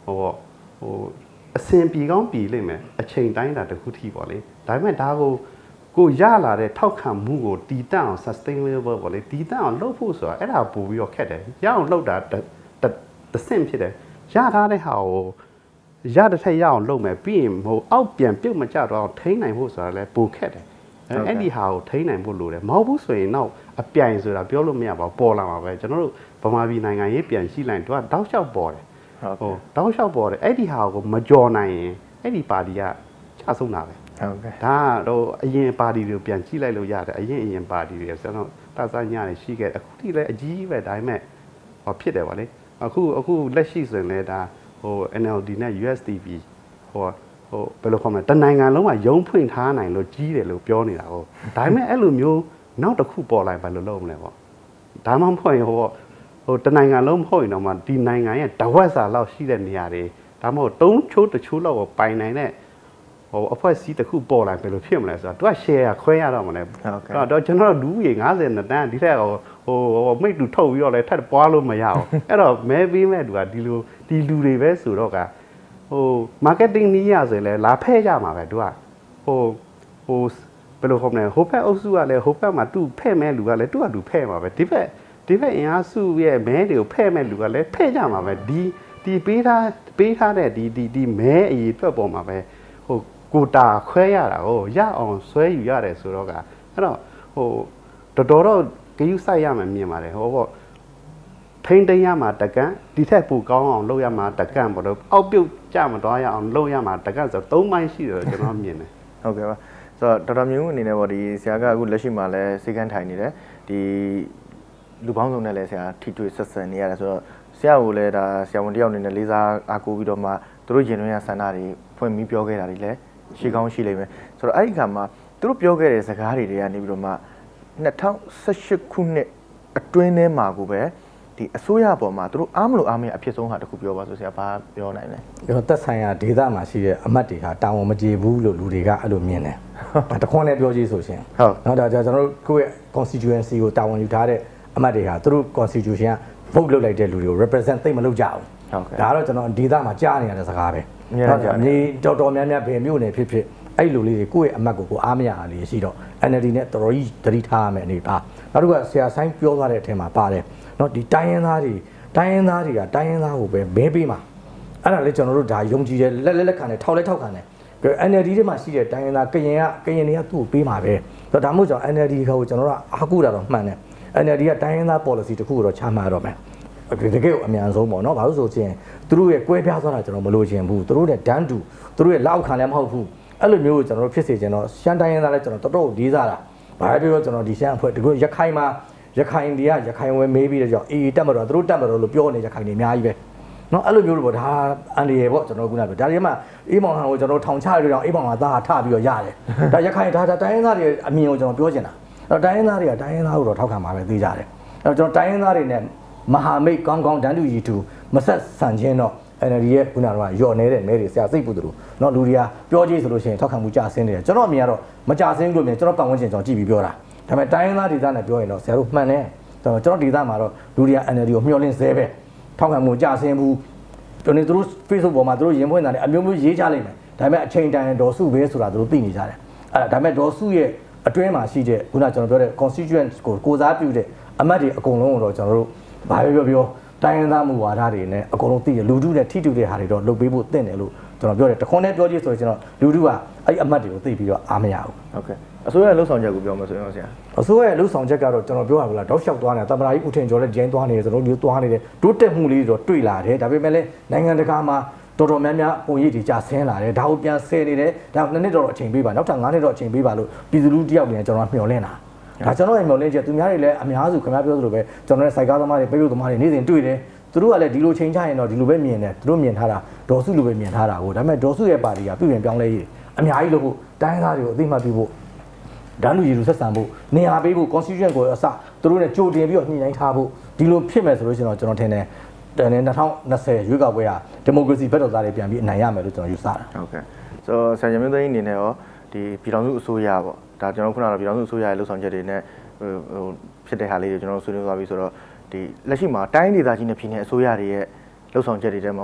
ဟိုဟိုအစင်ပြေကောင်းပြေလိမ့်မယ်အချိန်တိုင်းတာတစ်ခုထိပေါ့လေဒါပေမဲ့ဒါကိုကိုရလာတဲ့ထောက်ခံမှုကိုတည်တံ့အောင် sustainable ပေါ့လေတည်တံ့အောင်လုပ်ဖို့ဆိုတာအဲ့ဒါပို့ပြီးတော့ခက်တယ်ရအောင်လုပ်တာတဆင့်ဖြစ်တယ်ရထားတဲ့ဟာကိုရတဲ့ထက်ရအောင်လုပ်မယ်ပြီးရင်ဟိုအောက်ပြန်ပြုတ်မကြတော့အောင်ထိန်းနိုင်ဖို့ဆိုတာလည်းပိုခက်တယ်အဲ့ဒီဟာကိုထိန်းနိုင်ဖို့လိုတယ်မဟုတ်ဘူးဆိုရင်တော့အပြိုင်ဆိုတာပြောလို့မရပါဘူးပေါ်လာမှာပဲကျွန်တော်တို့ဗမာပြည်နိုင်ငံရေးပြန်ရှိလိုက်တော့တောက်လျှောက်ပေါ်တယ်ဟိုတောက်လျှောက်ပေါ်တယ်အဲ့ဒီဟာကိုမကြော်နိုင်ရင်အဲ့ဒီပါတီကချဆုံးတာပဲဟုတ်ကဲ့ဒါတော့အရင်ပါတီတွေပြန်ကြည့်လိုက်လို့ရတယ်အရင်အရင်ပါတီတွေကျွန်တော်တာစားညနေရှိခဲ့အခုထိလည်းအကြီးပဲဒါပေမဲ့ဟောဖြစ်တယ်ဗောလေအခုအခုလက်ရှိဆိုရင်လည်းဒါဟို N L D နဲ့ U S D P ဟိုဟိုဘယ်လိုခေါ်မလဲတနိုင်ငံလုံးမှာရုံးဖွင့်ထားနိုင်လို့ကြီးတယ်လို့ပြောနေတာဟုတ်ဒါပေမဲ့အဲ့လိုမျိုးနောက်တစ်ခုပေါ်လာဘယ်လိုလုပ်မလဲပေါ့ဒါမှမဟုတ်ရင်ဟိုဟိုတနိုင်ငံလုံးမဟုတ်ရင်တော့မှဒီနိုင်ငံရဲ့တဝက်စာလောက်ရှိတဲ့နေရာတွေဒါမှမဟုတ်တုံးချိုးတချိုးလောက်ကိုပိုင်နိုင်တဲ့ဟိုအဖွဲ့အစည်းတစ်ခုပေါ်လာဘယ်လိုဖြစ်မလဲဆိုတော့သူက share ခွဲရတော့မလဲဟုတ်ကဲ့တော့ကျွန်တော်တို့လူကြီး50နဲ့တန်းဒီထက်ဟိုဟိုမိတ်တူထုတ်ပြီးတော့လဲထပ်ပွားလို့မရအောင်အဲ့တော့မဲပေးမဲ့သူကဒီလိုဒီလူတွေပဲဆိုတော့ကဟို marketing နည်းရဆိုရင်လဲလာဖဲ့ကြမှာပဲသူကဟိုဟိုဘယ်လိုခေါ်မလဲဟိုဘက်အုပ်စုကလည်းဟိုဘက်မှာသူ့ဖဲ့မဲ့လူကလည်းသူ့ကသူဖဲ့မှာပဲဒီဘက်ဒီဘက်အင်အားစုရဲ့မဲတွေကိုဖဲ့မဲ့လူကလည်းဖဲ့ကြမှာပဲဒီဒီပေးထားပေးထားတဲ့ဒီဒီဒီမဲအရေးအတွက်ပေါ်မှာပဲဟိုကိုတာခွဲရတာဟိုရအောင်ဆွဲယူရတယ်ဆိုတော့ကအဲ့တော့ဟိုတော်တော်တော့ဂရုစိုက်ရမှမြင်ပါတယ်ဟိုပေါ့ထိန်းသိမ်းရမှာတကန်ဒီထက်ပိုကောင်းအောင်လုပ်ရမှာတကန်ပေါ့တော့အောက်ပြုတ်ကြမတော့ရအောင်လုပ်ရမှာတကန်ဆိုသုံးပိုင်းရှိတယ်ကျွန်တော်မြင်တယ်ဟုတ်ကဲ့ပါဆိုတော့ဒေါက်တာမျိုးအနေနဲ့ပေါ့ဒီဆရာကအခုလက်ရှိမှာလည်းစေကန်းထိုင်နေတယ်ဒီလူပေါင်းစုံနဲ့လည်းဆရာထိတွေ့ဆက်ဆံနေရတယ်ဆိုတော့ဆရာကိုလည်းဒါဆရာဝန်တယောက်အနေနဲ့လေးစားအားကိုးပြီးတော့မှသူတို့ရင်တွင်းရဆန္ဒတွေဖွင့်ပြီးပြောခဲ့တာတွေလည်းရှိကောင်းရှိလိမ့်မယ်ဆိုတော့အဲ့ဒီခါမှာသူတို့ပြောခဲ့တဲ့စကားတွေတွေကနေပြီးတော့မှနှစ်ထောင်ဆယ်ရှစ်ခုနှစ်အတွင်းထဲမှာကိုပဲဒီအစိုးရပေါ်မှာသူတို့အားမလို့အားမရအဖြစ်ဆုံးဟာတခုပြောပါဆိုဆရာဘာပြောနိုင်လဲကျွန်တော်သက်ဆိုင်ရာဒေသမှာရှိတဲ့အမတ်တွေဟာတာဝန်မကျေဘူးလို့လူတွေကအဲ့လိုမြင်တယ်တခွန်းနဲ့ပြောကြည့်ဆိုရှင်ဟုတ်နော်ဒါကျွန်တော်တို့ကိုယ့်ရဲ့ constituency ကိုတာဝန်ယူထားတဲ့အမတ်တွေဟာသူတို့ constitution က vote လုပ်လိုက်တဲ့လူတွေကို represent သိမလုပ်ကြဘူးဟုတ်ကဲ့ဒါကတော့ကျွန်တော်ဒေသမှာကြားနေရတဲ့စကားပဲဟုတ်ကဲ့မြေတော်တော်များများဘယ်မြို့နယ်ဖြစ်ဖြစ်အဲ့လိုလေးတွေကိုယ့်ရဲ့အမတ်ကိုကိုအားမရအားလေးရှိတော့ N L D နဲ့တော်တော်ကြီးသတိထားရမယ်အနေပါနောက်တစ်ခုကဆရာဆိုင်ပြောသွားတဲ့အထက်မှာပါတယ်နော်ဒီတိုင်းရင်းသားတွေတိုင်းရင်းသားတွေကတိုင်းရင်းသားကိုပဲမဲပေးမှာအဲ့ဒါလေးကျွန်တော်တို့ဒါယုံကြည်တယ်လက်လက်လက်ခံတယ်ထောက်လက်ထောက်ခံတယ်ပြီး N L D ထဲမှာရှိတဲ့တိုင်းရင်းသားကရင်ကကရင်တွေကသူ့ကိုပေးမှာပဲဆိုတော့ဒါမှမဟုတ်ကျွန်တော် N L D ကိုကျွန်တော်တို့အားကိုးတာတော့မှန်တယ် N L D ကတိုင်းရင်းသား policy တခုကိုတော့ချမှတ်ရတော့မယ်တကယ်အများဆုံးပေါ့နော်ဘာလို့ဆိုချင်းသူတို့ရဲ့ကွဲပြားသွားတာကျွန်တော်မလိုချင်ဘူးသူတို့နဲ့ဒန်းတူသူတို့ရဲ့လက်အောက်ခံလည်းမဟုတ်ဘူးအဲ့လိုမျိုးကိုကျွန်တော်တို့ဖြစ်စေချင်တော့ရှမ်းတိုင်းရင်းသားလည်းကျွန်တော်တော်တော်လေးစားတာဘာပဲပြောကျွန်တော်ဒီရှမ်းအဖွဲ့တကယ်ရခိုင်မှာရခိုင်တွေကရခိုင်ဝဲမေးပြီးတော့ကြောင့်အေးတက်မတော်သူတို့တက်မတော်လို့ပြောနေရခိုင်တွေအများကြီးပဲနော်အဲ့လိုမျိုးလို့ပေါ့ဒါအန်ဒီရယ်ပေါ့ကျွန်တော်ခုနကပြောဒါတွေမှအေးမောင်ဟန်ကိုကျွန်တော်ထောင်ချရတော့အေးမောင်ကသားထပြီးတော့ရတယ်ဒါရခိုင်ဒါတိုင်းရင်းသားတွေအမြင်ကိုကျွန်တော်ပြောချင်တာအဲ့တော့တိုင်းရင်းသားတွေကတိုင်းရင်းသားကိုတော့ထောက်ခံပါပဲသိကြတယ်အဲ့တော့ကျွန်တော်တိုင်းရင်းသားတွေနဲ့မဟာမိတ်ကောင်းကောင်းတန်းတူကြီးတူမဆက်ဆန်ခြင်းတော့ N L D ရဲ့ခုနကတော့ညော့နေတဲ့မဲတွေဆရာစိတ်ပူတယ်လို့เนาะလူတွေကပြောကြည့်ဆိုလို့ရှိရင်ထောက်ခံမှုကြဆင်းနေတယ်ကျွန်တော်အမြင်ကတော့မကြဆင်းလို့မြင်ကျွန်တော်ပတ်ဝန်းကျင်ကျွန်တော်ကြည့်ပြီးပြောတာဒါပေမဲ့တိုင်းရင်းသားဒေသနဲ့ပြောရင်တော့ဆရာတို့မှန်တယ်ကျွန်တော်ဒေသမှာတော့လူတွေက N L D ကိုမျှော်လင့်စေပဲထောက်ခံမှုကြဆင်းဘူးကျွန်တော်တို့ Facebook ပေါ်မှာတို့ရင်ဖွင့်တာလည်းအမျိုးမျိုးရေးကြလိမ့်မယ်ဒါပေမဲ့အချိန်တန်ဒေါ်စုပဲဆိုတာတို့သိနေကြတယ်အဲ့ဒါဒါပေမဲ့ဒေါ်စုရဲ့အတွင်းမှာရှိတဲ့ခုနကျွန်တော်ပြောတဲ့ constituent ကိုကိုစားပြုတဲ့အမတ်တွေအကုန်လုံးကိုတော့ကျွန်တော်တို့ဘာပဲပြောပြောတိုင်းရင်းသားမှုဝါဒတွေနဲ့အကုန်လုံးသိရလူထုနဲ့ထိတူတဲ့ဟာတွေတော့လုပ်ပေးဖို့တင့်တယ်လို့ကျွန်တော်ပြောတယ်တခွန်းနဲ့ပြောကြည့်ဆိုရင်ကျွန်တော်လူထုကအဲ့အမတ်တွေကိုသိပြီးတော့အားမရဘူးဟုတ်ကဲ့အစိုးရရဲ့လှုပ်ဆောင်ချက်ကိုပြောမှဆိုရင်ဆရာအစိုးရရဲ့လှုပ်ဆောင်ချက်ကတော့ကျွန်တော်ပြောရဘူးလားတောက်လျှောက်သွားနေတာတမန်တော်ကြီးဦးထင်ကျော်လည်းဂျင်းသွားနေတယ်ကျွန်တော်မျိုးသွားနေတယ်တိုးတက်မှုလေးတွေတော့တွေ့လာတယ်ဒါပေမဲ့လည်းနိုင်ငံတကာမှာတော်တော်များများပုံရိပ်တွေကြာဆင်းလာတယ်ဒါကိုပြန်ဆယ်နေတယ်ဒါနှစ်နှစ်တော့အချိန်ပေးပါနောက်ထပ်ငါးနှစ်တော့အချိန်ပေးပါလို့ပြည်သူလူထုတယောက်နဲ့ကျွန်တော်မျှော်လင့်တာဒါကျွန်တော်ရဲ့မျှော်လင့်ချက်သူများတွေလည်းအများစုခင်ဗျားပြောသလိုပဲကျွန်တော်ရဲ့စိုက်ကားသမားတွေပိတ်ရုပ်သမားတွေနေ့စဉ်တွေ့တယ်သူတို့ကလည်းဒီလိုချိန်ချရင်တော့ဒီလိုပဲမြင်တယ်သူတို့မြင်ထားတာဒေါ်စုလိုပဲမြင်ထားတာကိုဒါပေမဲ့ဒေါ်စုရဲ့ပါတီကပြုပြင်ပြောင်းလဲရေးအများကြီးလို့ဖို့တိုင်းသားတွေကိုအသိမှတ်ပြုဖို့ဒန်းလူရီလူဆက်ဆံဖို့နေရာပေးဖို့ constitution ကိုအစသူတို့နဲ့ကြိုတင်ပြီးတော့ညှိနှိုင်းထားဖို့ဒီလိုဖြစ်မယ်ဆိုလို့ရှိရင်တော့ကျွန်တော်ထင်တယ်တန်နှစ်ထောင်နှစ်ဆယ်ရွေးကောက်ပွဲဟာဒီမိုကရေစီဘက်တော်သားတွေပြန်ပြီးအနိုင်ရမယ်လို့ကျွန်တော်ယူဆတာဟုတ်ကဲ့ဆိုတော့ဆရာရမင်းသိန်းအနေနဲ့ရောဒီပြည်တော်စုအစိုးရပေါ့ဒါကျွန်တော်ခုနကပြည်တော်စုအစိုးရရဲ့လှုပ်ဆောင်ချက်တွေနဲ့ဟိုဖြစ်တဲ့ဟာလေးတွေကျွန်တော်ဆွေးနွေးသွားပြီဆိုတော့ဒီလက်ရှိမှာတိုင်းဒေသကြီးနဲ့ပြည်နယ်အစိုးရတွေရဲ့လှုပ်ဆောင်ချက်တွေထဲမှာပေါ့ဆ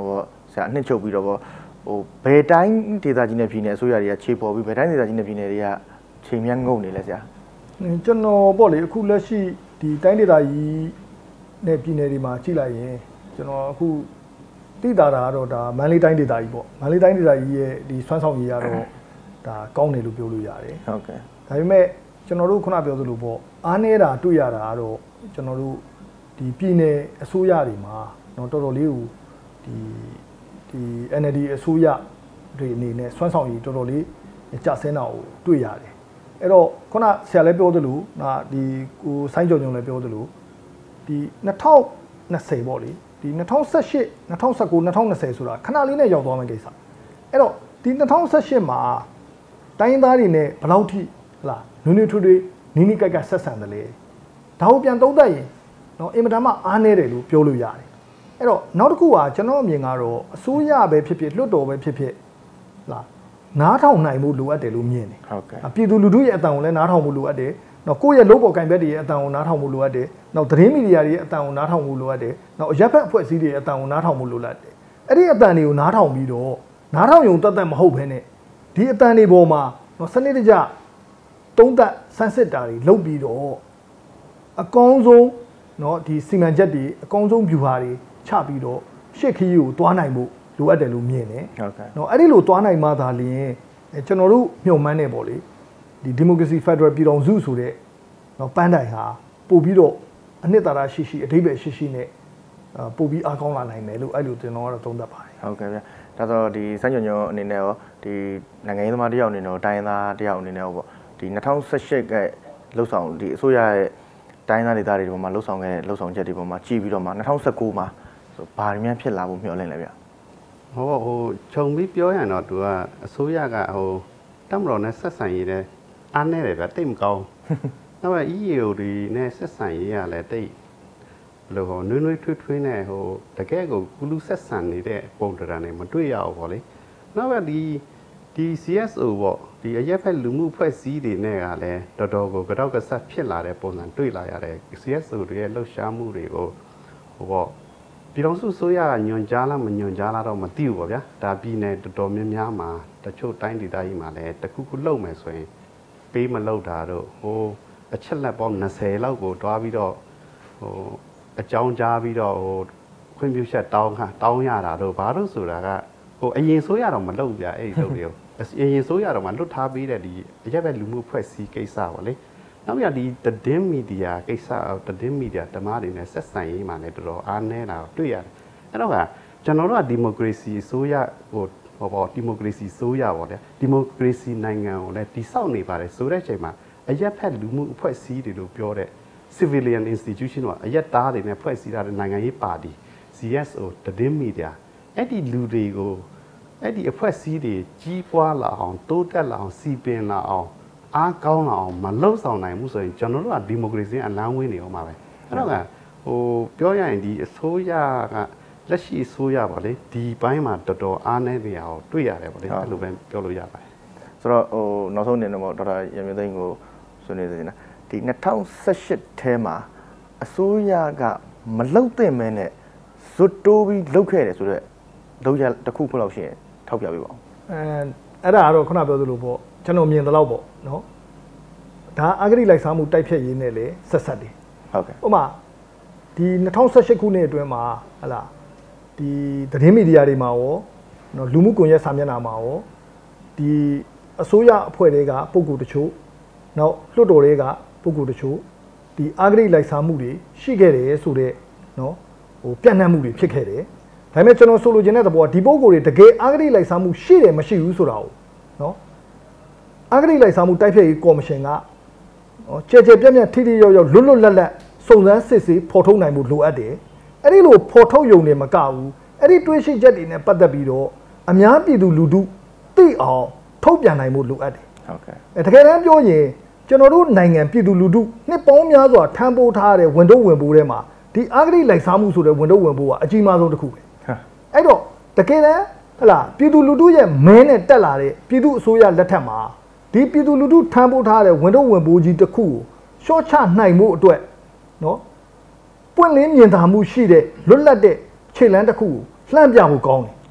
ဆရာနှစ်ချုပ်ပြီးတော့ပေါ့ဟိုဘယ်တိုင်းဒေသကြီးနဲ့ပြည်နယ်အစိုးရတွေကခြေပေါ်ပြီးဘယ်တိုင်းဒေသကြီးနဲ့ပြည်နယ်တွေကချိန်မြတ်ငုံနေလဲဆရာကျွန်တော်ပေါ့လေအခုလက်ရှိဒီတိုင်းဒေသကြီးနဲ့ပြည်နယ်တွေမှာကြည့်လိုက်ရင်ကျွန်တော်အခုတိတာတာကတော့ဒါမန္တလေးတိုင်းဒေသကြီးပေါ့မန္တလေးတိုင်းဒေသကြီးရဲ့ဒီဆွမ်းဆောင်ရည်ကတော့ဒါကောင်းတယ်လို့ပြောလို့ရတယ်ဟုတ်ကဲ့ဒါပေမဲ့ကျွန်တော်တို့ခုနပြောသလိုပေါ့အားနေတာတွေ့ရတာကတော့ကျွန်တော်တို့ဒီပြည်နယ်အစိုးရတွေမှာတော့တော်တော်လေးကိုဒီဒီ N L D အစိုးရတွေအနေနဲ့ဆွမ်းဆောင်ရည်တော်တော်လေးကျဆင်းတာကိုတွေ့ရတယ်အဲ့တော့ခုနဆရာလည်းပြောသလိုဒါဒီကိုဆိုင်းကြော်ညုံလည်းပြောသလိုဒီ၂၀၂၀ပေါ့လေဒီ၂၀၁၈၂၀၁၉၂၀၂၀ဆိုတာခဏလေးနဲ့ရောက်သွားမယ့်ကိစ္စအဲ့တော့ဒီ၂၀၁၈မှာတိုင်းသားတွေနဲ့ဘယ်လောက်ထိဟလာနွေးနွေးထွေးထွေးနီးနီးကက်ကက်ဆက်ဆံတယ်လေဒါကိုပြန်သုံးသပ်ရင်နော်အင်မတန်မှအားနည်းတယ်လို့ပြောလို့ရတယ်အဲ့တော့နောက်တစ်ခုကကျွန်တော်အမြင်ကတော့အစိုးရပဲဖြစ်ဖြစ်လွှတ်တော်ပဲဖြစ်ဖြစ်လာနားထောင်နိုင်မှုလိုအပ်တယ်လို့မြင်တယ်ဟုတ်ကဲ့ပြည်သူလူထုရဲ့အတန်ကိုလည်းနားထောင်မှုလိုအပ်တယ်နော်ကိုယ့်ရဲ့လုပ်ပေါ်ကင်ဘက်တွေရဲ့အတန်ကိုနားထောင်မှုလိုအပ်တယ်နောက်သတင်းမီဒီယာတွေရဲ့အတန်ကိုနားထောင်မှုလိုအပ်တယ်နောက်အရက်ဖက်အဖွဲ့အစည်းတွေရဲ့အတန်ကိုနားထောင်မှုလိုအပ်တယ်အဲ့ဒီအတန်တွေကိုနားထောင်ပြီးတော့နားထောင်ရုံတတ်တတ်မဟုတ်ဘဲနဲ့ဒီအတန်တွေပေါ်မှာနော်စနစ်တကျသုံးသပ်ဆန်းစစ်တာတွေလုပ်ပြီးတော့အကောင်းဆုံးနော်ဒီစီမံချက်တွေအကောင်းဆုံး view ဟာတွေချပြီးတော့ရှစ်ခီးကိုတွားနိုင်ဖို့လိုအပ်တယ်လို့မြင်တယ်ဟုတ်ကဲ့နော်အဲ့ဒီလိုတွားနိုင်မှသာလျှင်ကျွန်တော်တို့မျှော်မှန်းနေပေါ့လေဒီဒီမိုကရေစီဖက်ဒရယ်ပြည်ထောင်စုဆိုတဲ့နော်ပန်းတိုင်ဟာပို့ပြီးတော့အနှစ်သာရရှိရှိအဓိပ္ပာယ်ရှိရှိနဲ့ပို့ပြီးအားကောင်းလာနိုင်တယ်လို့အဲ့လိုကျွန်တော်ကတော့သုံးသပ်ပါတယ်ဟုတ်ကဲ့ဗျဒါဆိုဒီစမ်းညွန့်ညွန့်အနေနဲ့ရောဒီနိုင်ငံရေးသမားတယောက်အနေနဲ့ရောတိုင်းသားတယောက်အနေနဲ့ရောပေါ့ဒီ၂၀၁၈ကလှုပ်ဆောင်ဒီအစိုးရရဲ့တိုင်းသားဒေသတွေပေါ်မှာလှုပ်ဆောင်ခဲ့တဲ့လှုပ်ဆောင်ချက်တွေပေါ်မှာကြည့်ပြီးတော့မှ၂၀၁၉မှာဆိုဘာတွေများဖြစ်လာဖို့မျှော်လင့်လဲဗျဟောဟိုခြုံပြီးပြောရတော့သူကအစိုးရကဟိုတက်မတော်နဲ့ဆက်ဆံရေးတဲ့အားနေတယ်ဗျတိတ်မကောင်းနောက် E A O တွေနဲ့ဆက်ဆံရေးရလဲတိတ်ဘယ်လိုဟောနွေးနွေးထွေးထွေးနဲ့ဟိုတကယ်ကိုကုလူဆက်ဆံနေတဲ့ပုံတရံနဲ့မတွေ့ရဘူးပေါ့လေနောက်ကဒီဒီ C S O ပေါ့ဒီအရက်ဖက်လူမှုဖွဲ့စည်းတွေနဲ့ကလည်းတော်တော်ကိုကြောက်ကဆက်ဖြစ်လာတဲ့ပုံစံတွေ့လာရတဲ့ C S O တွေရဲ့လှုပ်ရှားမှုတွေကိုဟိုပေါ့ပြည်တော်စုဆိုရညွန်ကြားလားမညွန်ကြားလားတော့မသိဘူးပေါ့ဗျာဒါပြည်နယ်တော်တော်များများမှာတချို့တိုင်းဒေသကြီးမှာလည်းတခုခုလုံမယ်ဆိုရင်ပေးမလုပ်တာတော့ဟိုအချက်လက်ပေါင်း၂၀လောက်ကိုတွားပြီးတော့ဟိုအကြောင်းကြားပြီးတော့ဟိုခွင့်ပြုချက်တောင်းခါတောင်းရတာတော့ဘာလို့ဆိုတာကဟိုအရင်ဆိုရတော့မလုပ်ပြအဲ့ဒီလုပ်တွေကိုအရင်ဆိုရတော့မှလွတ်ထားပေးတဲ့ဒီအရက်ပဲလူမှုဖွဲ့စည်းကိစ္စပေါ့လေနောက်ပြဒီသတင်းမီဒီယာကိစ္စသတင်းမီဒီယာဓမ္မတွေနဲ့ဆက်ဆံရေးမှာလည်းတော်တော်အားနည်းတာတွေ့ရတယ်အဲ့တော့ကကျွန်တော်တို့ကဒီမိုကရေစီအစိုးရဟိုဟောပေါ့ဒီမိုကရေစီအစိုးရပေါ့လေဒီမိုကရေစီနိုင်ငံကိုလည်းတည်ဆောက်နေပါတယ်ဆိုတဲ့အချိန်မှာအရက်ဖက်လူမှုအဖွဲ့အစည်းတွေလို့ပြောတဲ့ civilian institution ကအရက်သားတွေနဲ့ဖွဲ့စည်းထားတဲ့နိုင်ငံရေးပါတီ C S O သတင်းမီဒီယာအဲ့ဒီလူတွေကိုအဲ့ဒီအဖွဲ့အစည်းတွေကြီးပွားလာအောင်တိုးတက်လာအောင်စီပင်လာအောင်အားကောင်းလာအောင်မလှုပ်ဆောင်နိုင်ဘူးဆိုရင်ကျွန်တော်တို့ကဒီမိုကရေစီအလမ်းဝင်းနေအောင်ပါပဲအဲ့တော့ကဟိုပြောရရင်ဒီအစိုးရကလက်ရှိအစိုးရပါလေဒီဘိုင်းမှာတော်တော်အားနည်းနေအောင်တွေ့ရတယ်ပေါ့လေအဲ့လိုပဲပြောလို့ရပါတယ်ဆိုတော့ဟိုနောက်ဆုံးနေတော့ဒေါက်တာရမြသိန်းကိုဆွေးနွေးနေတယ်ဒီ၂၀၁၈ထဲမှာအစိုးရကမလှုပ်တဲ့မဲနဲ့ဇွတ်တိုးပြီးလှုပ်ခဲ့တယ်ဆိုတော့လောက်ရတစ်ခုခုလောက်ရှိရင်ထောက်ပြပေးပါဦးအဲအဲ့ဒါကတော့ခုနပြောသလိုပေါ့ကျွန်တော်မြင်သလောက်ပေါ့နော်ဒါအဂရိလိုက်စားမှုတိုက်ဖြတ်ရေးနဲ့လေဆက်ဆက်တယ်ဟုတ်ကဲ့ဥပမာဒီ၂၀၁၈ခုနှစ်အတွင်းမှာဟလာဒီသတင်းမီဒီယာတွေမှာရောနော်လူမှုကွန်ရက်စာမျက်နှာမှာရောဒီအစိုးရအဖွဲ့တွေကပုံကူတချို့နောက်လွှတ်တော်တွေကပုံကူတချို့ဒီအဂရိလိုက်စားမှုတွေရှိခဲ့တယ်ဆိုတော့နော်ဟိုပြန့်နှံ့မှုတွေဖြစ်ခဲ့တယ်ဒါပေမဲ့ကျွန်တော်ဆိုလိုချင်တဲ့သဘောကဒီပုံကိုယ်တွေတကယ်အဂရိလိုက်စားမှုရှိတယ်မရှိဘူးဆိုတာကိုနော်အဂရိလိုက်စားမှုတိုက်ဖျက်ရေးကော်မရှင်ကနော်ကြဲကြဲပြန့်ပြန့်ထိထိရောက်ရောက်လွတ်လွတ်လပ်လပ်စုံစမ်းစစ်ဆေးဖော်ထုတ်နိုင်မှုလိုအပ်တယ်အဲ့ဒီလိုဖော်ထုတ်ယုံနေမကဘူးအဲ့ဒီတွေးရှိချက်တွေနဲ့ပတ်သက်ပြီးတော့အများပြည်သူလူထုသိအောင်ထုတ်ပြန်နိုင်မှုလိုအပ်တယ်ဟုတ်ကဲ့အဲတကယ်တမ်းပြောရင်ကျွန်တော်တို့နိုင်ငံပြည်သူလူထုနှစ်ပေါင်းများစွာထမ်းပိုးထားတဲ့ဝန်တော့ဝင်ပိုးထဲမှာဒီအဂရိလိုက်စားမှုဆိုတဲ့ဝန်တော့ဝင်ပိုးကအကြီးမားဆုံးတစ်ခုပဲအဲ့တော့တကယ်တမ်းဟလာပြည်သူလူထုရဲ့မဲနဲ့တက်လာတဲ့ပြည်သူအစိုးရလက်ထက်မှာဒီပြည်သူလူထုထမ်းပိုးထားတဲ့ဝန်တော့ဝင်ပိုးကြီးတစ်ခုကိုရှော့ချနိုင်မှုအတွက်နော်ပွင့်လင်းမြင်သာမှုရှိတဲ့လွတ်လပ်တဲ့ခြေလှမ်းတစ်ခုကိုလှမ်းပြဖို့ကောင်းတယ်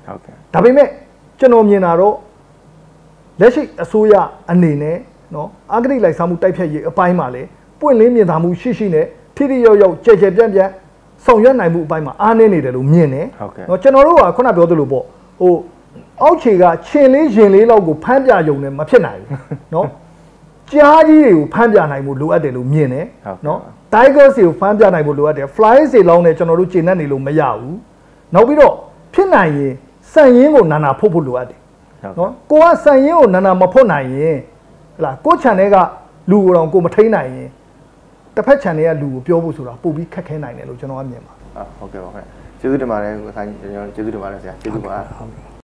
ဟုတ်ကဲ့ဒါပေမဲ့ကျွန်တော်မြင်တာတော့လက်ရှိအစိုးရအနေနဲ့နော်အဂတိလိုက်စားမှုတိုက်ဖြတ်ရေးအပိုင်းမှာလေပွင့်လင်းမြင်သာမှုရှိရှိနဲ့ထိထိရောက်ရောက်ကြဲကြဲပြန့်ပြန့်ဆောင်ရွက်နိုင်မှုအပိုင်းမှာအားနည်းနေတယ်လို့မြင်တယ်နော်ကျွန်တော်တို့ကခုနပြောသလိုပေါ့ဟိုအောက်ခြေကချင်းလေးရင်လေးလောက်ကိုဖမ်းပြယုံနဲ့မဖြစ်နိုင်ဘူးနော်ကြားကြီးတွေကိုဖမ်းပြနိုင်မှုလိုအပ်တယ်လို့မြင်တယ်နော် Tigers တွေကိုဖမ်းပြနိုင်မှုလိုအပ်တယ် Flyers တွေလောင်းနေကျွန်တော်တို့ကျေနပ်နေလို့မရဘူးနောက်ပြီးတော့ဖြစ်နိုင်ရင်စံရင်းကိုနာနာဖုတ်ဖို့လိုအပ်တယ်နော်ကိုကစံရင်းကိုနာနာမဖုတ်နိုင်ရင်ဟလာကို channel ကလူကိုတော့ကိုမထိန်နိုင်ရင်တစ်ဖက် channel ကလူကိုပြောဖို့ဆိုတာပို့ပြီးခက်ခဲနိုင်တယ်လို့ကျွန်တော်ကမြင်ပါဟုတ်ကဲ့ပါခင်ဗျကျေးဇူးတင်ပါတယ်ကိုဆိုင်ကျွန်တော်ကျေးဇူးတင်ပါတယ်ဆရာကျေးဇူးပါ